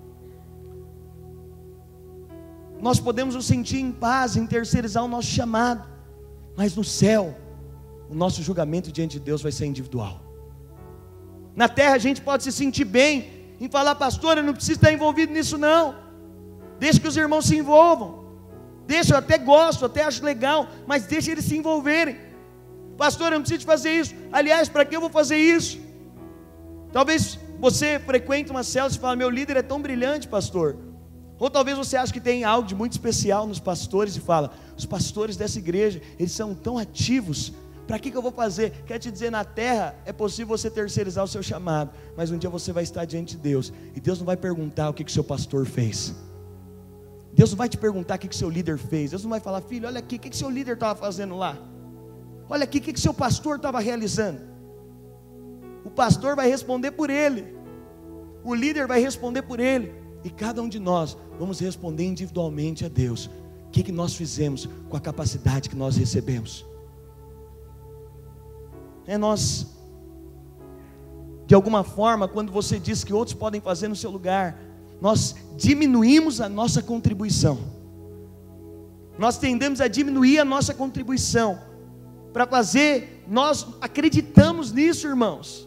nós podemos nos sentir em paz em terceirizar o nosso chamado, mas no céu, o nosso julgamento diante de Deus vai ser individual. Na terra a gente pode se sentir bem em falar: pastor, eu não preciso estar envolvido nisso não, deixa que os irmãos se envolvam, deixa, eu até gosto, até acho legal, mas deixa eles se envolverem. Pastor, eu não preciso fazer isso, aliás, para que eu vou fazer isso? Talvez você frequente uma célula e fala: meu líder é tão brilhante, pastor. Ou talvez você ache que tem algo de muito especial nos pastores e fala: os pastores dessa igreja, eles são tão ativos, para que que eu vou fazer? Quer te dizer, na terra é possível você terceirizar o seu chamado, mas um dia você vai estar diante de Deus, e Deus não vai perguntar o que que o seu pastor fez. Deus não vai te perguntar o que que o seu líder fez. Deus não vai falar: filho, olha aqui, o que que o seu líder estava fazendo lá? Olha aqui, o que que o seu pastor estava realizando? O pastor vai responder por ele, o líder vai responder por ele, e cada um de nós vamos responder individualmente a Deus: o que que nós fizemos com a capacidade que nós recebemos. É nós, de alguma forma, quando você diz que outros podem fazer no seu lugar, nós diminuímos a nossa contribuição. Nós tendemos a diminuir a nossa contribuição para fazer, nós acreditamos nisso, irmãos.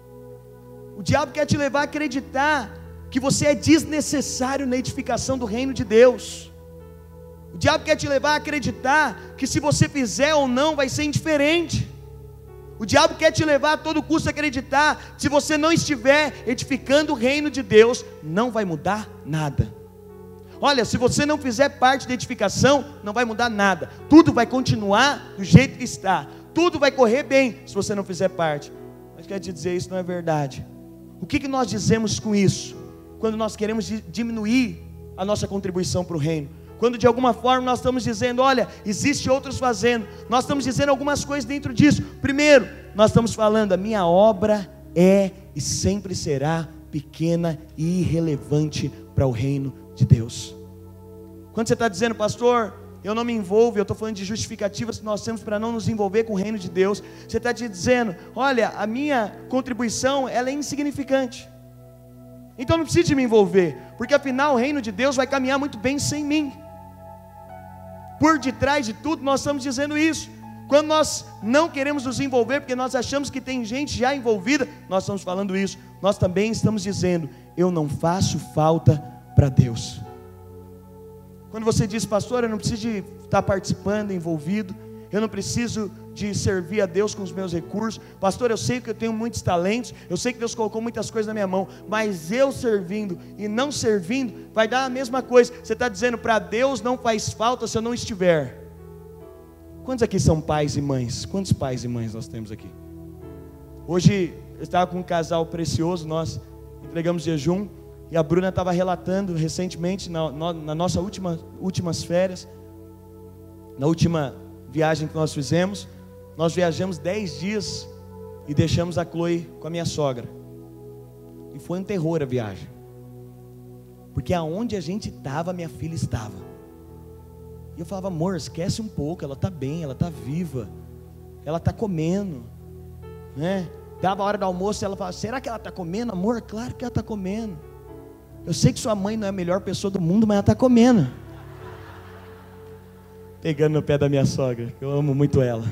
O diabo quer te levar a acreditar que você é desnecessário na edificação do reino de Deus. O diabo quer te levar a acreditar que se você fizer ou não vai ser indiferente. O diabo quer te levar a todo custo a acreditar que se você não estiver edificando o reino de Deus, não vai mudar nada. Olha, se você não fizer parte da edificação, não vai mudar nada. Tudo vai continuar do jeito que está. Tudo vai correr bem se você não fizer parte. Mas quer te dizer, isso não é verdade. O que que nós dizemos com isso? Quando nós queremos diminuir a nossa contribuição para o reino, quando de alguma forma nós estamos dizendo: olha, existe outros fazendo, nós estamos dizendo algumas coisas dentro disso. Primeiro, nós estamos falando: a minha obra é e sempre será pequena e irrelevante para o reino de Deus. Quando você está dizendo: pastor, eu não me envolvo, eu estou falando de justificativas que nós temos para não nos envolver com o reino de Deus. Você está te dizendo: olha, a minha contribuição, ela é insignificante, então não preciso de me envolver, porque afinal o reino de Deus vai caminhar muito bem sem mim. Por detrás de tudo nós estamos dizendo isso. Quando nós não queremos nos envolver porque nós achamos que tem gente já envolvida, nós estamos falando isso. Nós também estamos dizendo: eu não faço falta para Deus. Quando você diz: pastor, eu não preciso de estar participando, envolvido, eu não preciso de servir a Deus com os meus recursos. Pastor, eu sei que eu tenho muitos talentos, eu sei que Deus colocou muitas coisas na minha mão, mas eu servindo e não servindo vai dar a mesma coisa. Você está dizendo: para Deus não faz falta se eu não estiver. Quantos aqui são pais e mães? Quantos pais e mães nós temos aqui? Hoje eu estava com um casal precioso, nós entregamos jejum, e a Bruna estava relatando recentemente, na, na, na nossa última, últimas férias, na última viagem que nós fizemos, nós viajamos dez dias e deixamos a Chloe com a minha sogra, e foi um terror a viagem, porque aonde a gente estava, minha filha estava, e eu falava: amor, esquece um pouco, ela está bem, ela está viva, ela está comendo, né? Dava a hora do almoço e ela falava: será que ela está comendo? Amor, claro que ela está comendo. Eu sei que sua mãe não é a melhor pessoa do mundo, mas ela está comendo. Pegando no pé da minha sogra, eu amo muito ela.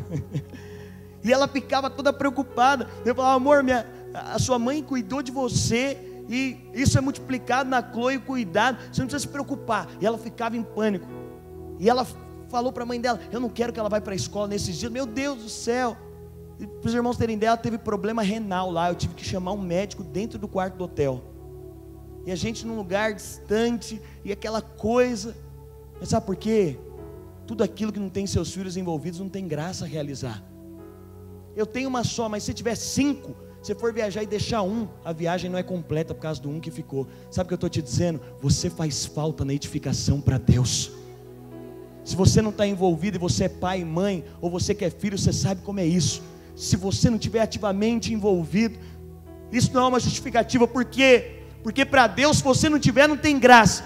E ela ficava toda preocupada. Eu falava: amor, minha, a sua mãe cuidou de você, E isso é multiplicado na Chloe, cuidado, você não precisa se preocupar. E ela ficava em pânico. E ela falou para a mãe dela: eu não quero que ela vá para a escola nesses dias. Meu Deus do céu. E para os irmãos terem ideia, ela teve problema renal lá. Eu tive que chamar um médico dentro do quarto do hotel. E a gente num lugar distante, e aquela coisa. Mas sabe por quê? Tudo aquilo que não tem seus filhos envolvidos não tem graça a realizar. Eu tenho uma só, mas se tiver cinco, se for viajar e deixar um, a viagem não é completa por causa do um que ficou. Sabe o que eu estou te dizendo? Você faz falta na edificação para Deus. Se você não está envolvido e você é pai e mãe, ou você que é filho, você sabe como é isso. Se você não estiver ativamente envolvido, isso não é uma justificativa. Por quê? Porque para Deus, se você não tiver, não tem graça.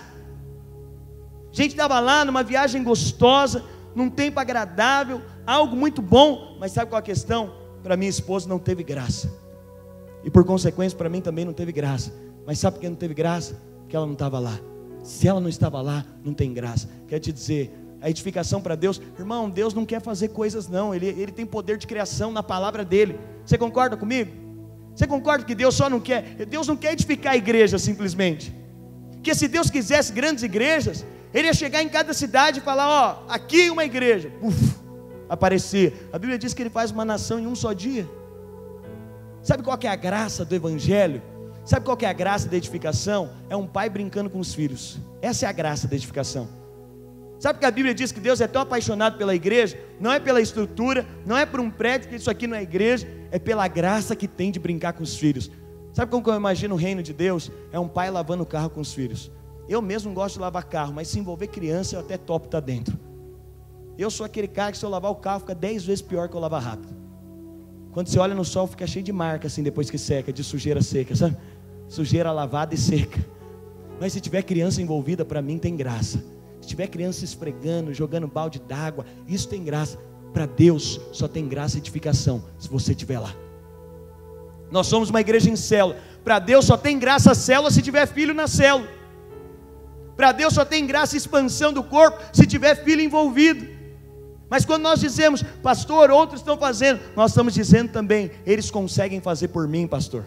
A gente estava lá numa viagem gostosa, num tempo agradável, algo muito bom, mas sabe qual a questão? Para minha esposa não teve graça, e por consequência para mim também não teve graça. Mas sabe por que não teve graça? Porque ela não estava lá. Se ela não estava lá, não tem graça. Quer te dizer, a edificação para Deus, irmão, Deus não quer fazer coisas não, Ele, Ele tem poder de criação na palavra dEle. Você concorda comigo? Você concorda que Deus só não quer, Deus não quer edificar a igreja simplesmente? Porque se Deus quisesse grandes igrejas, Ele ia chegar em cada cidade e falar: ó, aqui uma igreja, uf, aparecer. A Bíblia diz que Ele faz uma nação em um só dia. Sabe qual que é a graça do evangelho? Sabe qual que é a graça da edificação? É um pai brincando com os filhos. Essa é a graça da edificação. Sabe que a Bíblia diz que Deus é tão apaixonado pela igreja? Não é pela estrutura, não é por um prédio, que isso aqui não é igreja, é pela graça que tem de brincar com os filhos. Sabe como que eu imagino o reino de Deus? É um pai lavando o carro com os filhos. Eu mesmo não gosto de lavar carro, mas se envolver criança eu até topo estar dentro. Eu sou aquele cara que se eu lavar o carro fica dez vezes pior que eu lavar rápido. Quando você olha no sol fica cheio de marca assim depois que seca, de sujeira seca, sabe? Sujeira lavada e seca. Mas se tiver criança envolvida, para mim tem graça. Se tiver criança esfregando, jogando balde d'água, isso tem graça. Para Deus só tem graça e edificação se você estiver lá. Nós somos uma igreja em célula. Para Deus só tem graça a célula se tiver filho na célula. Para Deus só tem graça e expansão do corpo se tiver filho envolvido. Mas quando nós dizemos: pastor, outros estão fazendo, nós estamos dizendo também: eles conseguem fazer por mim, pastor.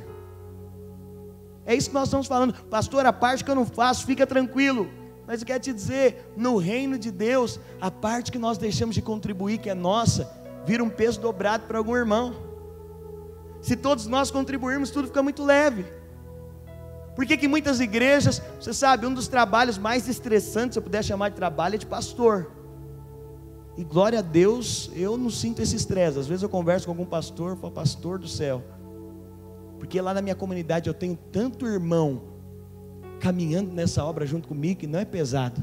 É isso que nós estamos falando. Pastor, a parte que eu não faço, fica tranquilo. Mas eu quero te dizer, no reino de Deus, a parte que nós deixamos de contribuir, que é nossa, vira um peso dobrado para algum irmão. Se todos nós contribuirmos, tudo fica muito leve. Por que que muitas igrejas, você sabe, um dos trabalhos mais estressantes, se eu puder chamar de trabalho, é de pastor. E glória a Deus, eu não sinto esse estresse. Às vezes eu converso com algum pastor, falo: pastor do céu, porque lá na minha comunidade eu tenho tanto irmão caminhando nessa obra junto comigo, que não é pesado.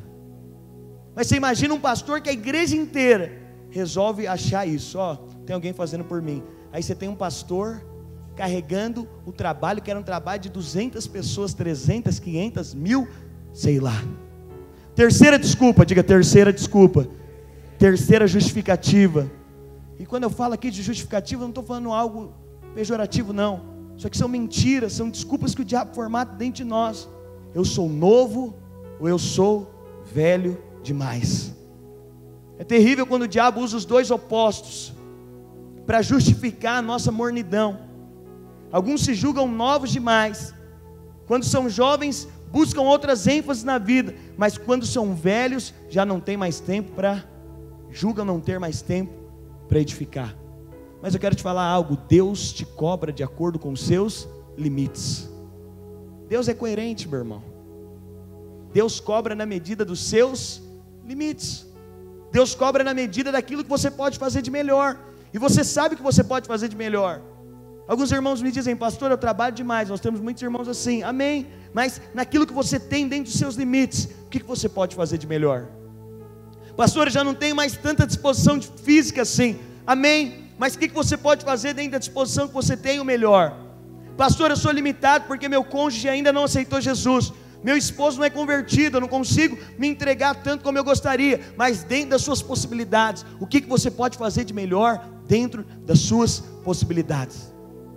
Mas você imagina um pastor que a igreja inteira resolve achar isso: ó, tem alguém fazendo por mim. Aí você tem um pastor carregando o trabalho, que era um trabalho de duzentas pessoas, trezentas, quinhentas, mil, sei lá. Terceira desculpa, diga terceira desculpa. Terceira justificativa. E quando eu falo aqui de justificativa, eu não estou falando algo pejorativo não. Isso aqui são mentiras, são desculpas que o diabo formata dentro de nós. Eu sou novo ou eu sou velho demais. É terrível quando o diabo usa os dois opostos para justificar a nossa mornidão. Alguns se julgam novos demais. Quando são jovens, buscam outras ênfases na vida, mas quando são velhos, já não tem mais tempo para, julgam não ter mais tempo para edificar. Mas eu quero te falar algo: Deus te cobra de acordo com os seus limites. Deus é coerente, meu irmão. Deus cobra na medida dos seus limites. Deus cobra na medida daquilo que você pode fazer de melhor. E você sabe que você pode fazer de melhor. Alguns irmãos me dizem: pastor, eu trabalho demais. Nós temos muitos irmãos assim, amém. Mas naquilo que você tem dentro dos seus limites, o que você pode fazer de melhor? Pastor, eu já não tenho mais tanta disposição de física assim, amém. Mas o que você pode fazer dentro da disposição que você tem o melhor? Pastor, eu sou limitado porque meu cônjuge ainda não aceitou Jesus. Meu esposo não é convertido, eu não consigo me entregar tanto como eu gostaria. Mas dentro das suas possibilidades, o que você pode fazer de melhor dentro das suas possibilidades?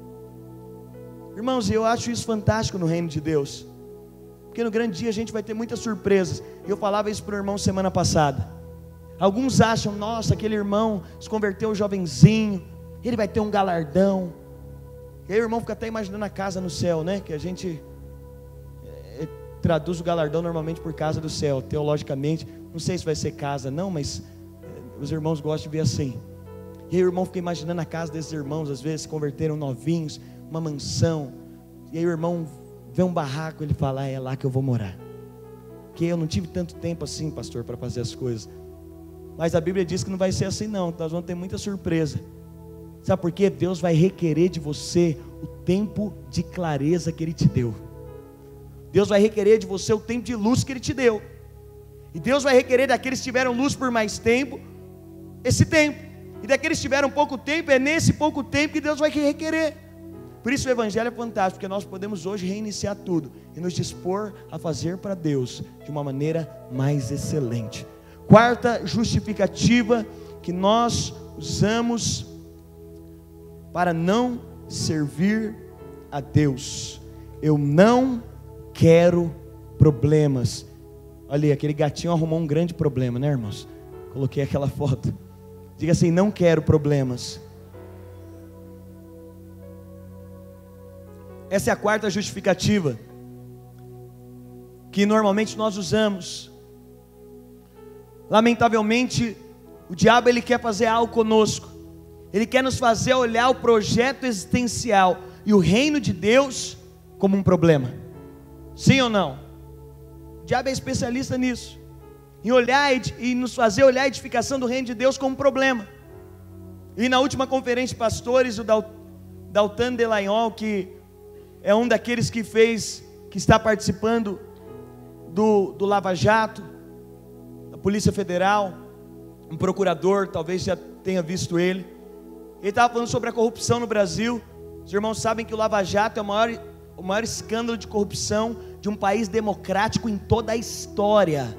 Irmãos, eu acho isso fantástico no reino de Deus, porque no grande dia a gente vai ter muitas surpresas. Eu falava isso para o irmão semana passada. Alguns acham: nossa, aquele irmão se converteu jovenzinho, ele vai ter um galardão. E aí o irmão fica até imaginando a casa no céu, né? Que a gente traduz o galardão normalmente por casa do céu, teologicamente, não sei se vai ser casa não, mas os irmãos gostam de ver assim. E aí o irmão fica imaginando a casa desses irmãos, às vezes se converteram novinhos, uma mansão, e aí o irmão vê um barraco, ele fala, ah, é lá que eu vou morar, porque eu não tive tanto tempo assim, pastor, para fazer as coisas. Mas a Bíblia diz que não vai ser assim não, nós vamos ter muita surpresa. Sabe por quê? Deus vai requerer de você o tempo de clareza que Ele te deu. Deus vai requerer de você o tempo de luz que Ele te deu. E Deus vai requerer daqueles que tiveram luz por mais tempo, esse tempo. E daqueles que tiveram pouco tempo, é nesse pouco tempo que Deus vai requerer. Por isso o Evangelho é fantástico, porque nós podemos hoje reiniciar tudo e nos dispor a fazer para Deus de uma maneira mais excelente. Quarta justificativa que nós usamos para não servir a Deus: eu não quero problemas. Olha aí, aquele gatinho arrumou um grande problema, né, irmãos? Coloquei aquela foto. Diga assim: não quero problemas. Essa é a quarta justificativa que normalmente nós usamos. Lamentavelmente, o diabo ele quer fazer algo conosco. Ele quer nos fazer olhar o projeto existencial e o reino de Deus como um problema. Sim ou não? O diabo é especialista nisso, em olhar e nos fazer olhar a edificação do reino de Deus como um problema. E na última conferência de pastores, o Dalton Delagnol, que é um daqueles que fez, que está participando do, do Lava Jato, da Polícia Federal, um procurador, talvez já tenha visto ele. Ele estava falando sobre a corrupção no Brasil. Os irmãos sabem que o Lava Jato é o maior, o maior escândalo de corrupção de um país democrático em toda a história.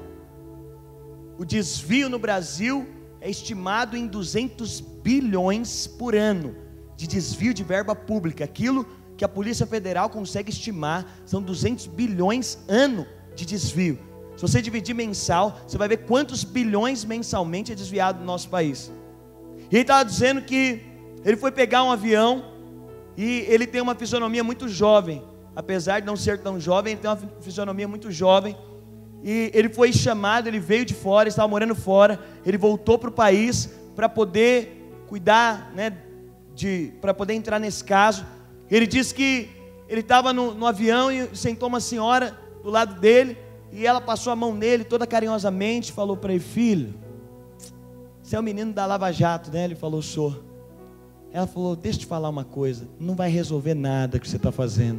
O desvio no Brasil é estimado em duzentos bilhões por ano de desvio de verba pública. Aquilo que a Polícia Federal consegue estimar são duzentos bilhões ano de desvio. Se você dividir mensal, você vai ver quantos bilhões mensalmente é desviado no nosso país. E ele estava dizendo que ele foi pegar um avião e ele tem uma fisionomia muito jovem. Apesar de não ser tão jovem, ele tem uma fisionomia muito jovem. E ele foi chamado, ele veio de fora, estava morando fora. Ele voltou para o país para poder cuidar, né, de, para poder entrar nesse caso. Ele disse que ele estava no, no avião e sentou uma senhora do lado dele. E ela passou a mão nele toda carinhosamente, falou para ele: filho, você é o menino da Lava Jato, né? Ele falou: sou. Ela falou: deixa eu te falar uma coisa, não vai resolver nada que você está fazendo.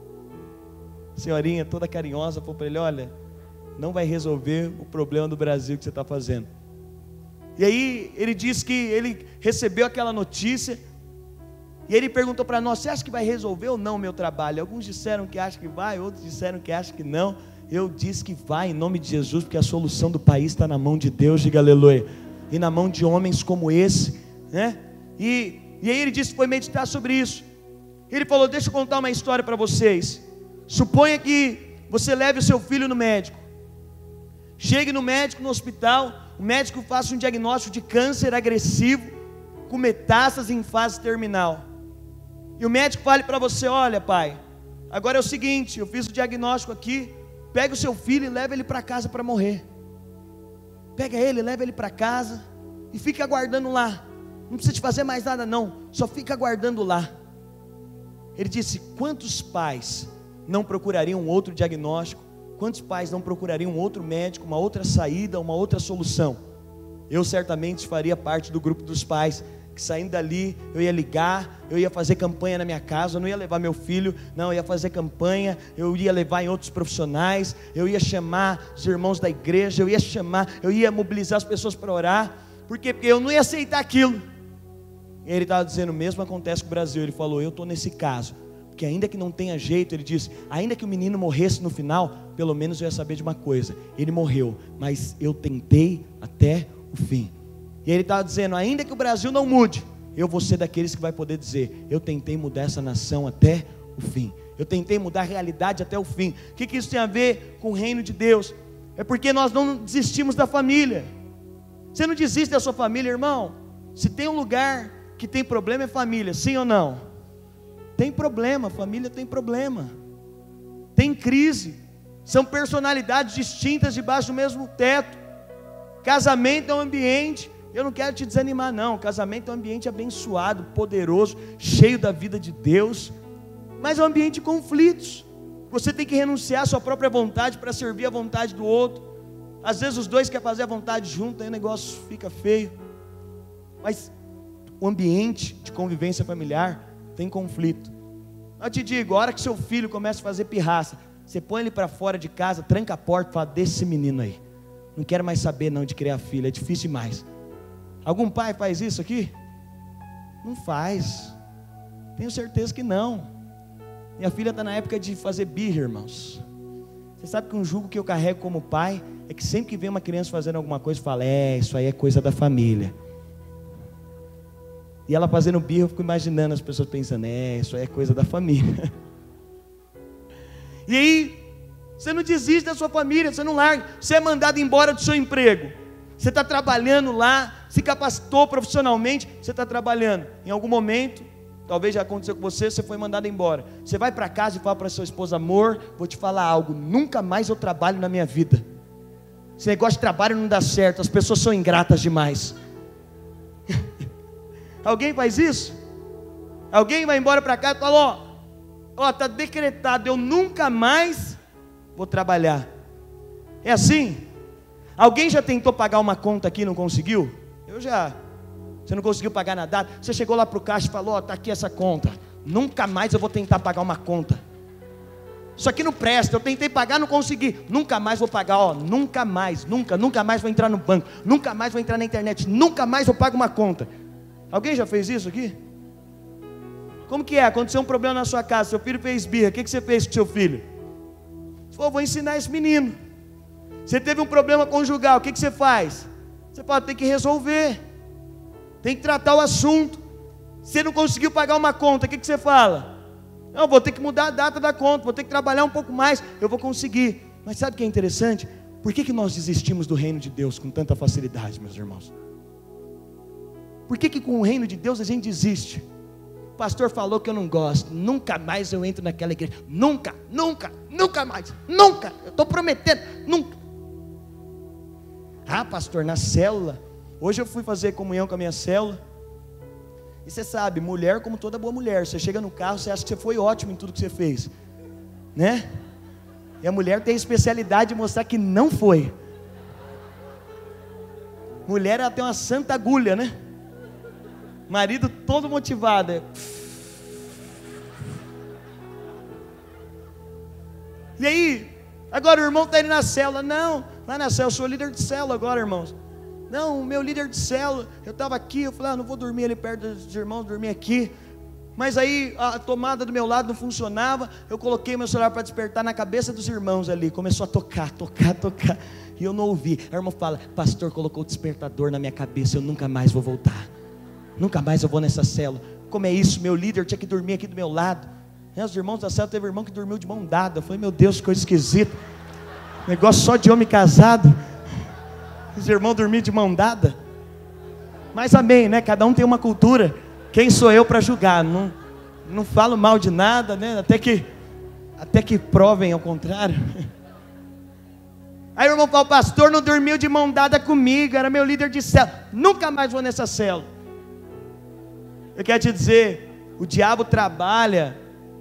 A senhorinha toda carinhosa falou para ele: olha, não vai resolver o problema do Brasil que você está fazendo. E aí ele disse que ele recebeu aquela notícia, e ele perguntou para nós: você acha que vai resolver ou não o meu trabalho? Alguns disseram que acham que vai, outros disseram que acham que não. Eu disse que vai, em nome de Jesus, porque a solução do país está na mão de Deus, diga aleluia, e na mão de homens como esse, né? E, e aí ele disse que foi meditar sobre isso. Ele falou: deixa eu contar uma história para vocês. Suponha que você leve o seu filho no médico, chegue no médico, no hospital, o médico faça um diagnóstico de câncer agressivo, com metástase em fase terminal, e o médico fale para você: olha, pai, agora é o seguinte, eu fiz o diagnóstico aqui, pega o seu filho e leva ele para casa para morrer. Pega ele, leva ele para casa e fica aguardando lá. Não precisa te fazer mais nada não, só fica aguardando lá. Ele disse: quantos pais não procurariam um outro diagnóstico? Quantos pais não procurariam um outro médico, uma outra saída, uma outra solução? Eu certamente faria parte do grupo dos pais que, saindo dali, eu ia ligar, eu ia fazer campanha na minha casa. Eu não ia levar meu filho, não, eu ia fazer campanha, eu ia levar em outros profissionais, eu ia chamar os irmãos da igreja, eu ia chamar, eu ia mobilizar as pessoas para orar. Por quê? Porque eu não ia aceitar aquilo. E ele estava dizendo: o mesmo acontece com o Brasil. Ele falou: eu estou nesse caso, porque ainda que não tenha jeito, ele disse, ainda que o menino morresse no final, pelo menos eu ia saber de uma coisa: ele morreu, mas eu tentei até o fim. E ele estava dizendo: ainda que o Brasil não mude, eu vou ser daqueles que vai poder dizer: eu tentei mudar essa nação até o fim, eu tentei mudar a realidade até o fim. O que, que isso tem a ver com o reino de Deus? É porque nós não desistimos da família. Você não desiste da sua família, irmão. Se tem um lugar que tem problema, é família, sim ou não? Tem problema, família tem problema, tem crise. São personalidades distintas debaixo do mesmo teto. Casamento é um ambiente, eu não quero te desanimar não, casamento é um ambiente abençoado, poderoso, cheio da vida de Deus, mas é um ambiente de conflitos. Você tem que renunciar à sua própria vontade para servir a vontade do outro. Às vezes os dois querem fazer a vontade junto, aí o negócio fica feio. Mas o ambiente de convivência familiar tem conflito. Eu te digo, a hora que seu filho começa a fazer pirraça, você põe ele para fora de casa, tranca a porta e fala, deixa esse menino aí, não quero mais saber não de criar filho, é difícil demais. Algum pai faz isso aqui? Não faz, tenho certeza que não. Minha filha está na época de fazer birra, irmãos. Você sabe que um jugo que eu carrego como pai é que sempre que vem uma criança fazendo alguma coisa, eu falo, é, isso aí é coisa da família. E ela fazendo birra, eu fico imaginando as pessoas pensando, é, isso aí é coisa da família. E aí, você não desiste da sua família, você não larga, você é mandado embora do seu emprego. Você está trabalhando lá, se capacitou profissionalmente, você está trabalhando. Em algum momento, talvez já aconteceu com você, você foi mandado embora. Você vai para casa e fala para sua esposa, amor, vou te falar algo, nunca mais eu trabalho na minha vida. Esse negócio de trabalho não dá certo, as pessoas são ingratas demais. Alguém faz isso? Alguém vai embora para casa e fala, ó, ó, está decretado, eu nunca mais vou trabalhar. É assim? Alguém já tentou pagar uma conta aqui e não conseguiu? Eu já. Você não conseguiu pagar na data? Você chegou lá para o caixa e falou, ó, está aqui essa conta, nunca mais eu vou tentar pagar uma conta. Isso aqui não presta, eu tentei pagar, não consegui, nunca mais vou pagar, ó, nunca mais, nunca, nunca mais vou entrar no banco, nunca mais vou entrar na internet, nunca mais eu pago uma conta. Alguém já fez isso aqui? Como que é? Aconteceu um problema na sua casa, seu filho fez birra, o que, que você fez com seu filho? Você falou, vou ensinar esse menino. Você teve um problema conjugal, o que, que você faz? Você fala, tem que resolver, tem que tratar o assunto. Você não conseguiu pagar uma conta, o que, que você fala? Não, vou ter que mudar a data da conta, vou ter que trabalhar um pouco mais, eu vou conseguir. Mas sabe o que é interessante? Por que, que nós desistimos do reino de Deus com tanta facilidade, meus irmãos? Por que, que com o reino de Deus a gente desiste? O pastor falou que eu não gosto, nunca mais eu entro naquela igreja, nunca, nunca, nunca mais, nunca, eu estou prometendo, nunca. Ah, pastor, na célula, hoje eu fui fazer comunhão com a minha célula, e você sabe, mulher como toda boa mulher, você chega no carro, você acha que você foi ótimo em tudo que você fez, né? E a mulher tem a especialidade de mostrar que não foi. Mulher, ela tem uma santa agulha, né? Marido todo motivado, é... E aí, agora o irmão está indo na célula, não, lá na célula, eu sou líder de célula agora, irmãos. Não, o meu líder de célula, eu estava aqui, eu falei, ah, não vou dormir ali perto dos irmãos, dormir aqui. Mas aí a tomada do meu lado não funcionava, eu coloquei meu celular para despertar na cabeça dos irmãos ali, começou a tocar, tocar, tocar, e eu não ouvi. A irmã fala, pastor colocou o despertador na minha cabeça, eu nunca mais vou voltar. Nunca mais eu vou nessa célula. Como é isso? Meu líder tinha que dormir aqui do meu lado. É, os irmãos da célula, teve um irmão que dormiu de mão dada. Eu falei, meu Deus, que coisa esquisita. Negócio só de homem casado. Os irmãos dormiram de mão dada. Mas amém, né? Cada um tem uma cultura. Quem sou eu para julgar? Não, não falo mal de nada, né? Até que, até que provem ao contrário. Aí o irmão fala, o pastor não dormiu de mão dada comigo, era meu líder de célula. Nunca mais vou nessa célula. Eu quero te dizer, o diabo trabalha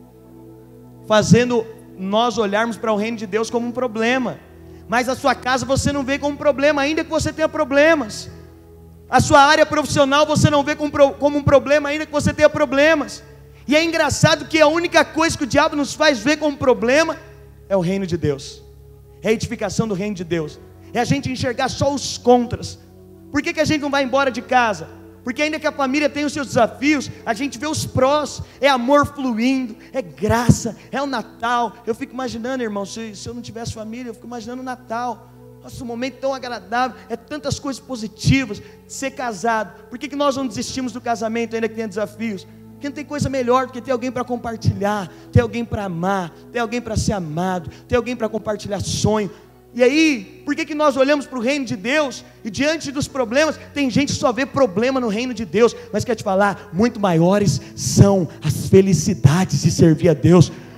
fazendo nós olharmos para o reino de Deus como um problema, mas a sua casa você não vê como um problema, ainda que você tenha problemas. A sua área profissional você não vê como, como um problema, ainda que você tenha problemas. E é engraçado que a única coisa que o diabo nos faz ver como problema é o reino de Deus, é a edificação do reino de Deus, é a gente enxergar só os contras. Por que, que a gente não vai embora de casa? Porque ainda que a família tenha os seus desafios, a gente vê os prós, é amor fluindo, é graça, é o Natal. Eu fico imaginando, irmão, se, se eu não tivesse família, eu fico imaginando o Natal. Nossa, um momento tão agradável, é tantas coisas positivas, ser casado. Por que, que nós não desistimos do casamento ainda que tenha desafios? Porque não tem coisa melhor do que ter alguém para compartilhar, ter alguém para amar, ter alguém para ser amado, ter alguém para compartilhar sonho. E aí, por que, que nós olhamos para o reino de Deus e diante dos problemas, tem gente que só vê problema no reino de Deus, mas quer te falar, muito maiores são as felicidades de servir a Deus,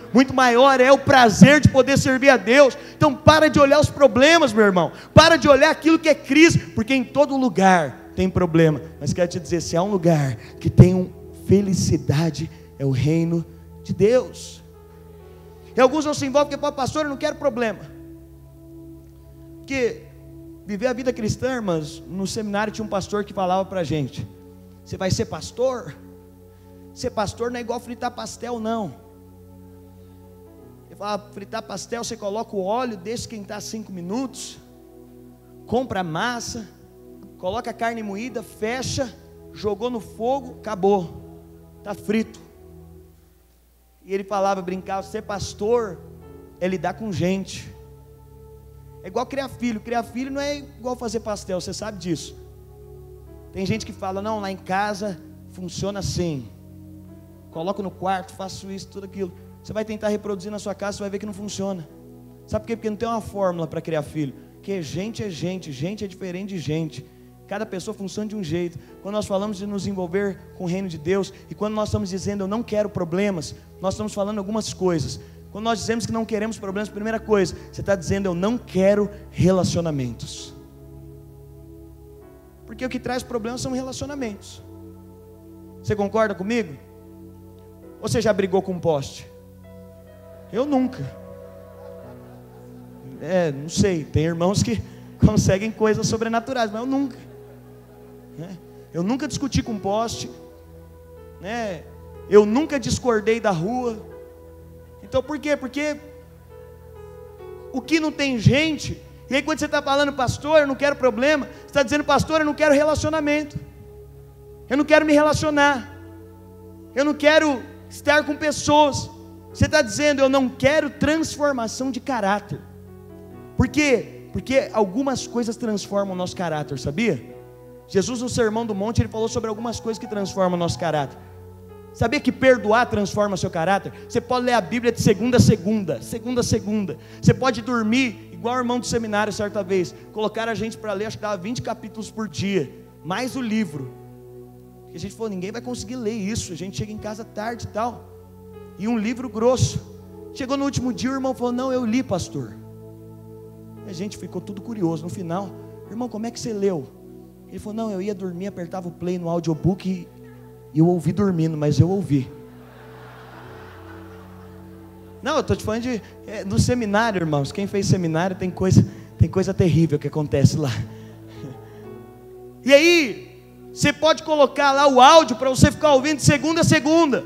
muito maior é o prazer de poder servir a Deus. Então para de olhar os problemas, meu irmão, para de olhar aquilo que é crise, porque em todo lugar tem problema, mas quero te dizer, se há um lugar que tem um felicidade, é o reino de Deus. E alguns não se envolvem porque, pastor, eu não quero problema, porque viver a vida cristã, irmãs, no seminário tinha um pastor que falava para a gente: você vai ser pastor? Ser pastor não é igual fritar pastel, não. Ele falava: fritar pastel, você coloca o óleo, deixa esquentar cinco minutos, compra a massa, coloca a carne moída, fecha, jogou no fogo, acabou, está frito. E ele falava, brincava: ser pastor é lidar com gente. É igual criar filho. Criar filho não é igual fazer pastel, você sabe disso. Tem gente que fala: não, lá em casa funciona assim, coloco no quarto, faço isso, tudo aquilo. Você vai tentar reproduzir na sua casa, você vai ver que não funciona. Sabe por quê? Porque não tem uma fórmula para criar filho. Porque gente é gente, gente é diferente de gente. Cada pessoa funciona de um jeito. Quando nós falamos de nos envolver com o reino de Deus, e quando nós estamos dizendo eu não quero problemas, nós estamos falando algumas coisas. Quando nós dizemos que não queremos problemas, primeira coisa, você está dizendo eu não quero relacionamentos. Porque o que traz problemas são relacionamentos. Você concorda comigo? Ou você já brigou com um poste? Eu nunca. É, não sei, tem irmãos que conseguem coisas sobrenaturais, mas eu nunca. Né? Eu nunca discuti com um poste, né? Eu nunca discordei da rua. Então por quê? Porque o que não tem gente, e aí quando você está falando, pastor, eu não quero problema, você está dizendo, pastor, eu não quero relacionamento, eu não quero me relacionar, eu não quero estar com pessoas. Você está dizendo, eu não quero transformação de caráter. Por quê? Porque algumas coisas transformam o nosso caráter, sabia? Jesus no Sermão do Monte, ele falou sobre algumas coisas que transformam o nosso caráter. Sabia que perdoar transforma o seu caráter? Você pode ler a Bíblia de segunda a segunda, segunda a segunda. Você pode dormir, igual o irmão do seminário certa vez, colocaram a gente para ler, acho que dava vinte capítulos por dia, mais o livro. E a gente falou, ninguém vai conseguir ler isso, a gente chega em casa tarde e tal. E um livro grosso. Chegou no último dia, o irmão falou, não, eu li, pastor. E a gente ficou tudo curioso. No final, irmão, como é que você leu? Ele falou, não, eu ia dormir, apertava o play no audiobook e, e eu ouvi dormindo, mas eu ouvi. Não, eu estou te falando de, é, no seminário, irmãos. Quem fez seminário tem coisa, tem coisa terrível que acontece lá. E aí, você pode colocar lá o áudio para você ficar ouvindo de segunda a segunda.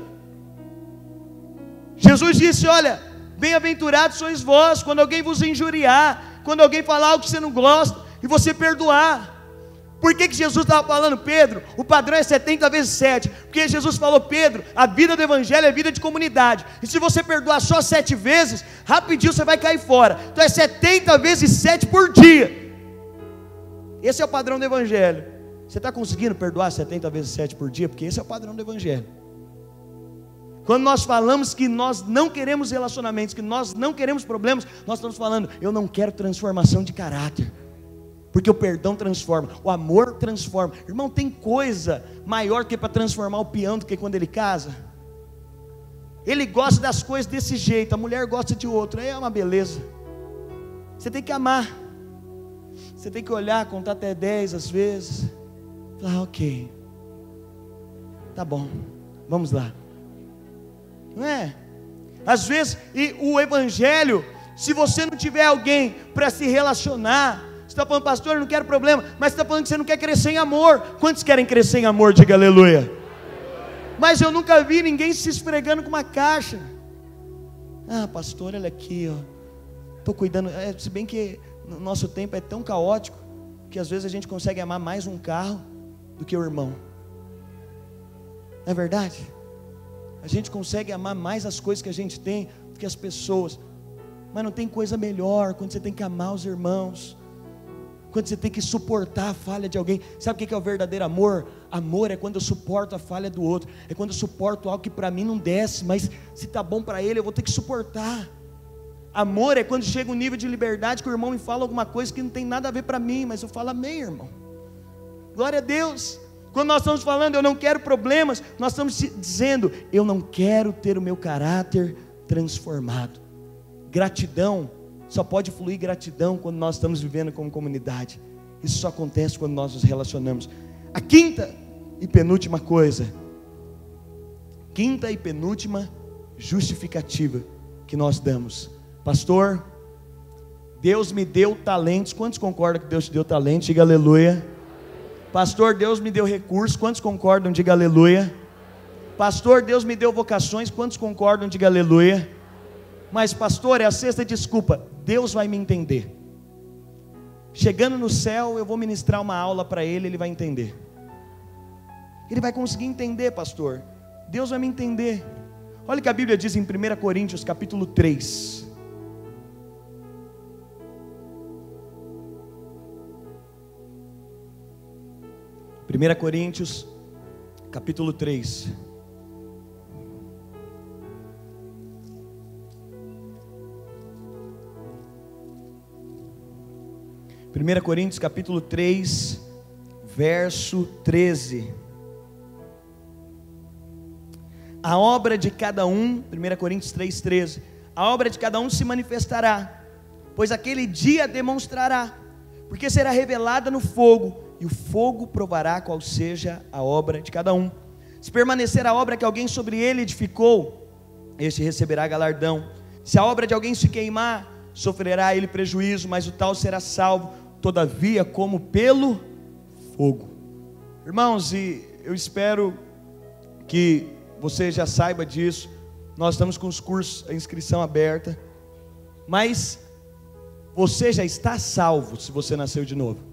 Jesus disse, olha, bem-aventurados sois vós, quando alguém vos injuriar, quando alguém falar algo que você não gosta, e você perdoar. Por que que Jesus estava falando, Pedro, o padrão é setenta vezes sete? Porque Jesus falou, Pedro, a vida do evangelho é vida de comunidade, e se você perdoar só sete vezes, rapidinho você vai cair fora. Então é setenta vezes sete por dia. Esse é o padrão do evangelho. Você está conseguindo perdoar setenta vezes sete por dia? Porque esse é o padrão do evangelho. Quando nós falamos que nós não queremos relacionamentos, que nós não queremos problemas, nós estamos falando, eu não quero transformação de caráter, porque o perdão transforma, o amor transforma. Irmão, tem coisa maior que para transformar o peão do que quando ele casa? Ele gosta das coisas desse jeito, a mulher gosta de outro, aí é uma beleza. Você tem que amar, você tem que olhar, contar até dez às vezes, falar, ok, tá bom, vamos lá. Não é? Às vezes, e o evangelho, se você não tiver alguém para se relacionar, você está falando, pastor, eu não quero problema, mas você está falando que você não quer crescer em amor. Quantos querem crescer em amor? Diga aleluia. Aleluia. Mas eu nunca vi ninguém se esfregando com uma caixa. Ah, pastor, olha aqui, ó, estou cuidando, é, se bem que no nosso tempo é tão caótico, que às vezes a gente consegue amar mais um carro do que o irmão. Não é verdade? A gente consegue amar mais as coisas que a gente tem do que as pessoas. Mas não tem coisa melhor quando você tem que amar os irmãos, quando você tem que suportar a falha de alguém. Sabe o que é o verdadeiro amor? Amor é quando eu suporto a falha do outro, é quando eu suporto algo que para mim não desce, mas se está bom para ele eu vou ter que suportar. Amor é quando chega um nível de liberdade que o irmão me fala alguma coisa que não tem nada a ver para mim, mas eu falo amém, irmão, glória a Deus. Quando nós estamos falando, eu não quero problemas, nós estamos dizendo, eu não quero ter o meu caráter transformado. Gratidão, só pode fluir gratidão quando nós estamos vivendo como comunidade. Isso só acontece quando nós nos relacionamos. A quinta e penúltima coisa, quinta e penúltima justificativa que nós damos: pastor, Deus me deu talentos. Quantos concordam que Deus te deu talentos? Diga aleluia. Pastor, Deus me deu recursos. Quantos concordam? Diga aleluia. Pastor, Deus me deu vocações. Quantos concordam? Diga aleluia. Mas pastor, é a sexta desculpa: Deus vai me entender. Chegando no céu, eu vou ministrar uma aula para ele, ele vai entender. Ele vai conseguir entender, pastor. Deus vai me entender. Olha o que a Bíblia diz em primeira Coríntios capítulo três. primeira Coríntios capítulo três. primeira Coríntios capítulo três, verso treze. A obra de cada um, primeira Coríntios três, treze. A obra de cada um se manifestará, pois aquele dia demonstrará, porque será revelada no fogo, e o fogo provará qual seja a obra de cada um. Se permanecer a obra que alguém sobre ele edificou, este receberá galardão. Se a obra de alguém se queimar, sofrerá ele prejuízo, mas o tal será salvo, todavia como pelo fogo. Irmãos, e eu espero que você já saiba disso. Nós estamos com os cursos, a inscrição aberta, mas você já está salvo se você nasceu de novo.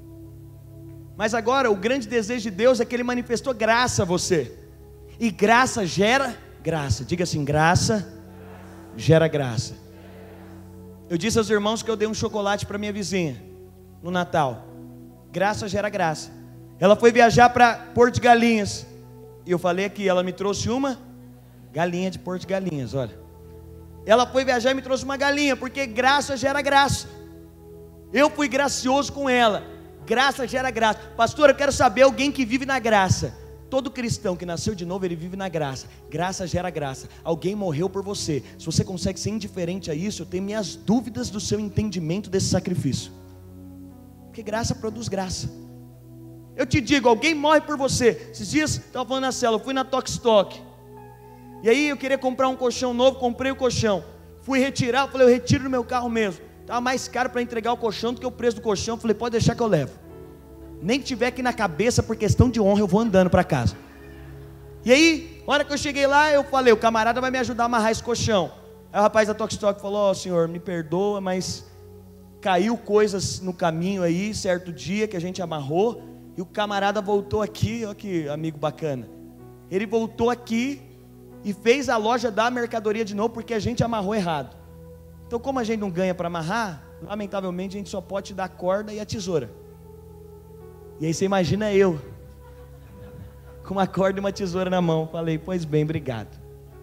Mas agora o grande desejo de Deus é que Ele manifestou graça a você, e graça gera graça. Diga assim: graça gera graça. Eu disse aos irmãos que eu dei um chocolate para minha vizinha no Natal. Graça gera graça. Ela foi viajar para Porto de Galinhas, e eu falei aqui, ela me trouxe uma galinha de Porto de Galinhas. Olha, ela foi viajar e me trouxe uma galinha, porque graça gera graça. Eu fui gracioso com ela. Graça gera graça. Pastor, eu quero saber alguém que vive na graça. Todo cristão que nasceu de novo, ele vive na graça. Graça gera graça. Alguém morreu por você. Se você consegue ser indiferente a isso, eu tenho minhas dúvidas do seu entendimento desse sacrifício. Porque graça produz graça. Eu te digo, alguém morre por você. Esses dias, estava falando na cela, eu fui na Tokstok. E aí eu queria comprar um colchão novo, comprei o colchão. Fui retirar, eu falei, eu retiro no meu carro mesmo. Estava mais caro para entregar o colchão do que o preço do colchão. Eu falei, pode deixar que eu levo. Nem que tiver aqui na cabeça, por questão de honra, eu vou andando para casa. E aí, na hora que eu cheguei lá, eu falei, o camarada vai me ajudar a amarrar esse colchão. Aí o rapaz da Tokstok falou, ó, oh, senhor, me perdoa, mas caiu coisas no caminho aí, certo dia que a gente amarrou, e o camarada voltou aqui, olha que amigo bacana. Ele voltou aqui e fez a loja dar a mercadoria de novo, porque a gente amarrou errado. Então, como a gente não ganha para amarrar, lamentavelmente a gente só pode te dar a corda e a tesoura. E aí você imagina eu, com uma corda e uma tesoura na mão. Falei, pois bem, obrigado.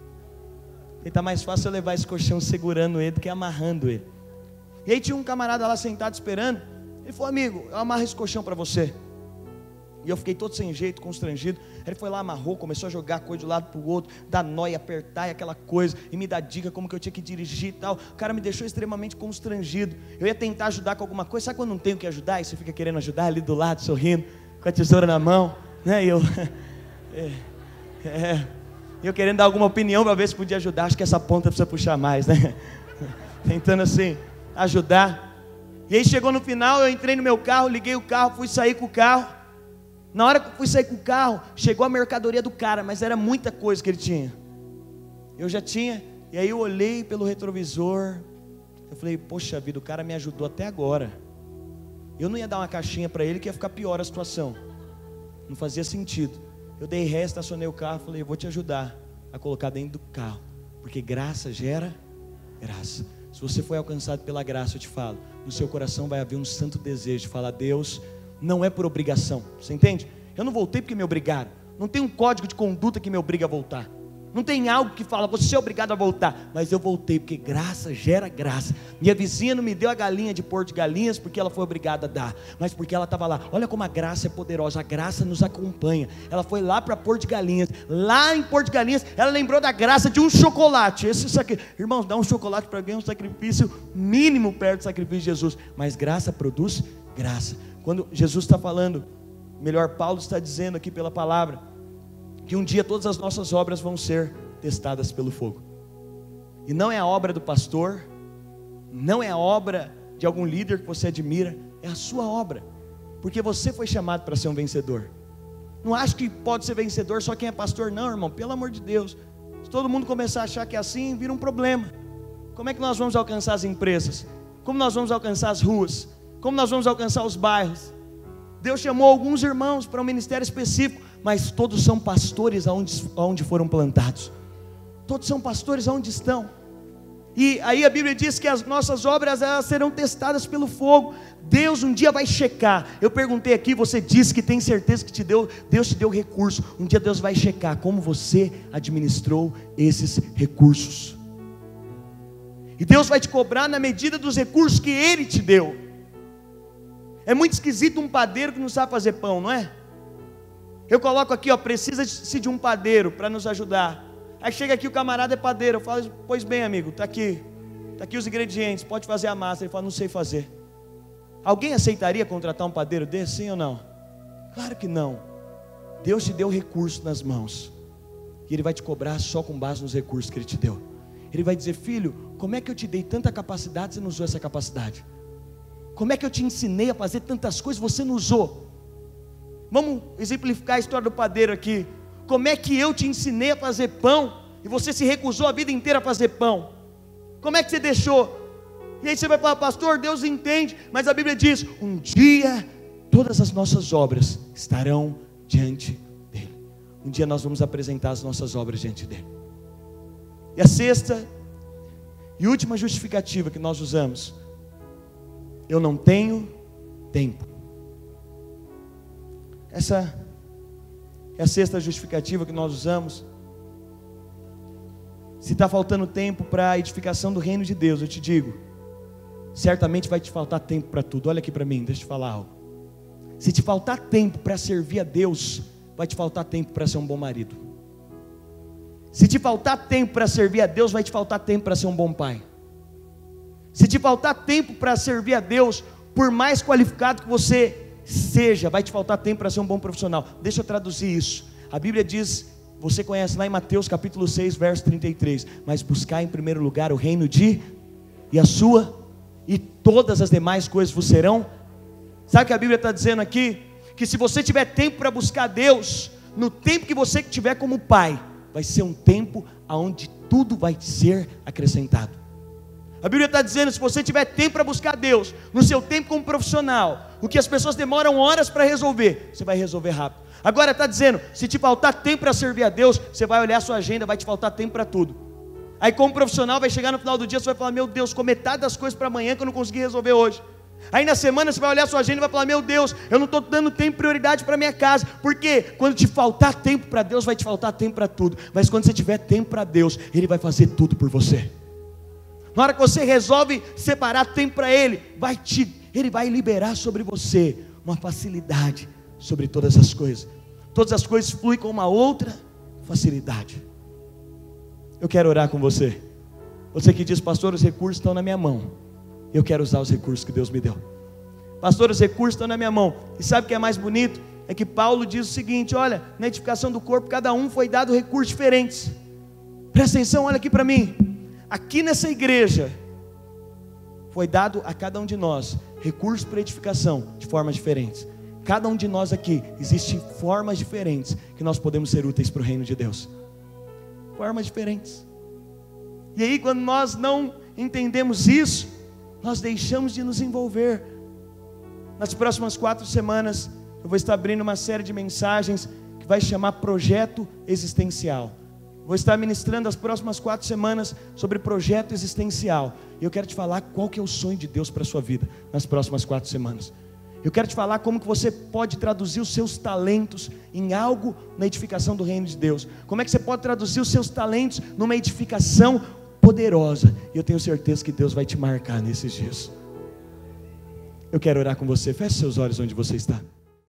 Está mais fácil eu levar esse colchão segurando ele do que amarrando ele. E aí tinha um camarada lá sentado esperando. Ele falou, amigo, eu amarro esse colchão para você. E eu fiquei todo sem jeito, constrangido. Ele foi lá, amarrou, começou a jogar coisa de um lado para o outro, dar nó e apertar e aquela coisa, e me dar dica como que eu tinha que dirigir e tal. O cara me deixou extremamente constrangido. Eu ia tentar ajudar com alguma coisa. Sabe quando não tem o que ajudar? E você fica querendo ajudar ali do lado, sorrindo, com a tesoura na mão, né? E eu, é, é, eu querendo dar alguma opinião para ver se podia ajudar. Acho que essa ponta precisa puxar mais, né? Tentando assim, ajudar. E aí chegou no final, eu entrei no meu carro, liguei o carro, fui sair com o carro. Na hora que eu fui sair com o carro, chegou a mercadoria do cara, mas era muita coisa que ele tinha. Eu já tinha, e aí eu olhei pelo retrovisor, eu falei, poxa vida, o cara me ajudou até agora. Eu não ia dar uma caixinha para ele que ia ficar pior a situação. Não fazia sentido. Eu dei ré, estacionei o carro, falei, eu vou te ajudar a colocar dentro do carro, porque graça gera graça. Se você foi alcançado pela graça, eu te falo, no seu coração vai haver um santo desejo de falar, Deus, não é por obrigação, você entende? Eu não voltei porque me obrigaram. Não tem um código de conduta que me obriga a voltar. Não tem algo que fala, você é obrigado a voltar. Mas eu voltei, porque graça gera graça. Minha vizinha não me deu a galinha de pôr de galinhas porque ela foi obrigada a dar, mas porque ela estava lá. Olha como a graça é poderosa, a graça nos acompanha. Ela foi lá para pôr de galinhas. Lá em pôr de galinhas, ela lembrou da graça de um chocolate. Esse sacri... Irmãos, dar um chocolate para alguém é um sacrifício mínimo perto do sacrifício de Jesus. Mas graça produz graça. Quando Jesus está falando, melhor, Paulo está dizendo aqui pela palavra, que um dia todas as nossas obras vão ser testadas pelo fogo. E não é a obra do pastor, não é a obra de algum líder que você admira, é a sua obra, porque você foi chamado para ser um vencedor. Não acho que pode ser vencedor só quem é pastor, não, irmão, pelo amor de Deus. Se todo mundo começar a achar que é assim, vira um problema. Como é que nós vamos alcançar as empresas? Como nós vamos alcançar as ruas? Como nós vamos alcançar os bairros? Deus chamou alguns irmãos para um ministério específico, mas todos são pastores aonde, aonde foram plantados. Todos são pastores aonde estão. E aí a Bíblia diz que as nossas obras, elas serão testadas pelo fogo. Deus um dia vai checar. Eu perguntei aqui, você disse que tem certeza que te deu, Deus te deu recurso. Um dia Deus vai checar como você administrou esses recursos. E Deus vai te cobrar na medida dos recursos que Ele te deu. É muito esquisito um padeiro que não sabe fazer pão, não é? Eu coloco aqui, ó, precisa-se de um padeiro para nos ajudar. Aí chega aqui, o camarada é padeiro. Eu falo, pois bem, amigo, está aqui, está aqui os ingredientes, pode fazer a massa. Ele fala, não sei fazer. Alguém aceitaria contratar um padeiro desse, sim ou não? Claro que não. Deus te deu recurso nas mãos, e Ele vai te cobrar só com base nos recursos que Ele te deu. Ele vai dizer, filho, como é que eu te dei tanta capacidade, você não usou essa capacidade? Como é que eu te ensinei a fazer tantas coisas, você não usou? Vamos exemplificar a história do padeiro aqui. Como é que eu te ensinei a fazer pão, e você se recusou a vida inteira a fazer pão? Como é que você deixou? E aí você vai falar, pastor, Deus entende, mas a Bíblia diz, um dia todas as nossas obras estarão diante dEle. Um dia nós vamos apresentar as nossas obras diante dEle. E a sexta e última justificativa que nós usamos: eu não tenho tempo. Essa é a sexta justificativa que nós usamos. Se está faltando tempo para a edificação do reino de Deus, eu te digo, certamente vai te faltar tempo para tudo. Olha aqui para mim, deixa eu te falar algo. Se te faltar tempo para servir a Deus, vai te faltar tempo para ser um bom marido. Se te faltar tempo para servir a Deus, vai te faltar tempo para ser um bom pai. Se te faltar tempo para servir a Deus, por mais qualificado que você seja, vai te faltar tempo para ser um bom profissional. Deixa eu traduzir isso. A Bíblia diz, você conhece lá em Mateus capítulo seis, verso trinta e três, mas buscar em primeiro lugar o reino de, e a sua, e todas as demais coisas vos serão. Sabe o que a Bíblia está dizendo aqui? Que se você tiver tempo para buscar Deus, no tempo que você tiver como pai, vai ser um tempo onde tudo vai ser acrescentado. A Bíblia está dizendo, se você tiver tempo para buscar Deus, no seu tempo como profissional, o que as pessoas demoram horas para resolver, você vai resolver rápido. Agora está dizendo, se te faltar tempo para servir a Deus, você vai olhar a sua agenda, vai te faltar tempo para tudo. Aí como profissional, vai chegar no final do dia, você vai falar, meu Deus, com metade das coisas para amanhã que eu não consegui resolver hoje. Aí na semana você vai olhar a sua agenda e vai falar, meu Deus, eu não estou dando tempo, prioridade para minha casa. Por quê? Quando te faltar tempo para Deus, vai te faltar tempo para tudo. Mas quando você tiver tempo para Deus, Ele vai fazer tudo por você. Na hora que você resolve separar tempo para Ele, vai te, Ele vai liberar sobre você uma facilidade sobre todas as coisas. Todas as coisas fluem com uma outra facilidade. Eu quero orar com você. Você que diz, pastor, os recursos estão na minha mão. Eu quero usar os recursos que Deus me deu. Pastor, os recursos estão na minha mão. E sabe o que é mais bonito? É que Paulo diz o seguinte, olha, na edificação do corpo, cada um foi dado recursos diferentes. Presta atenção, olha aqui para mim. Aqui nessa igreja, foi dado a cada um de nós recursos para edificação de formas diferentes. Cada um de nós aqui, existem formas diferentes que nós podemos ser úteis para o reino de Deus. Formas diferentes. E aí quando nós não entendemos isso, nós deixamos de nos envolver. Nas próximas quatro semanas, eu vou estar abrindo uma série de mensagens que vai chamar Projeto Existencial. Vou estar ministrando as próximas quatro semanas sobre projeto existencial. E eu quero te falar qual que é o sonho de Deus para a sua vida nas próximas quatro semanas. Eu quero te falar como que você pode traduzir os seus talentos em algo na edificação do reino de Deus. Como é que você pode traduzir os seus talentos numa edificação poderosa. E eu tenho certeza que Deus vai te marcar nesses dias. Eu quero orar com você. Feche seus olhos onde você está.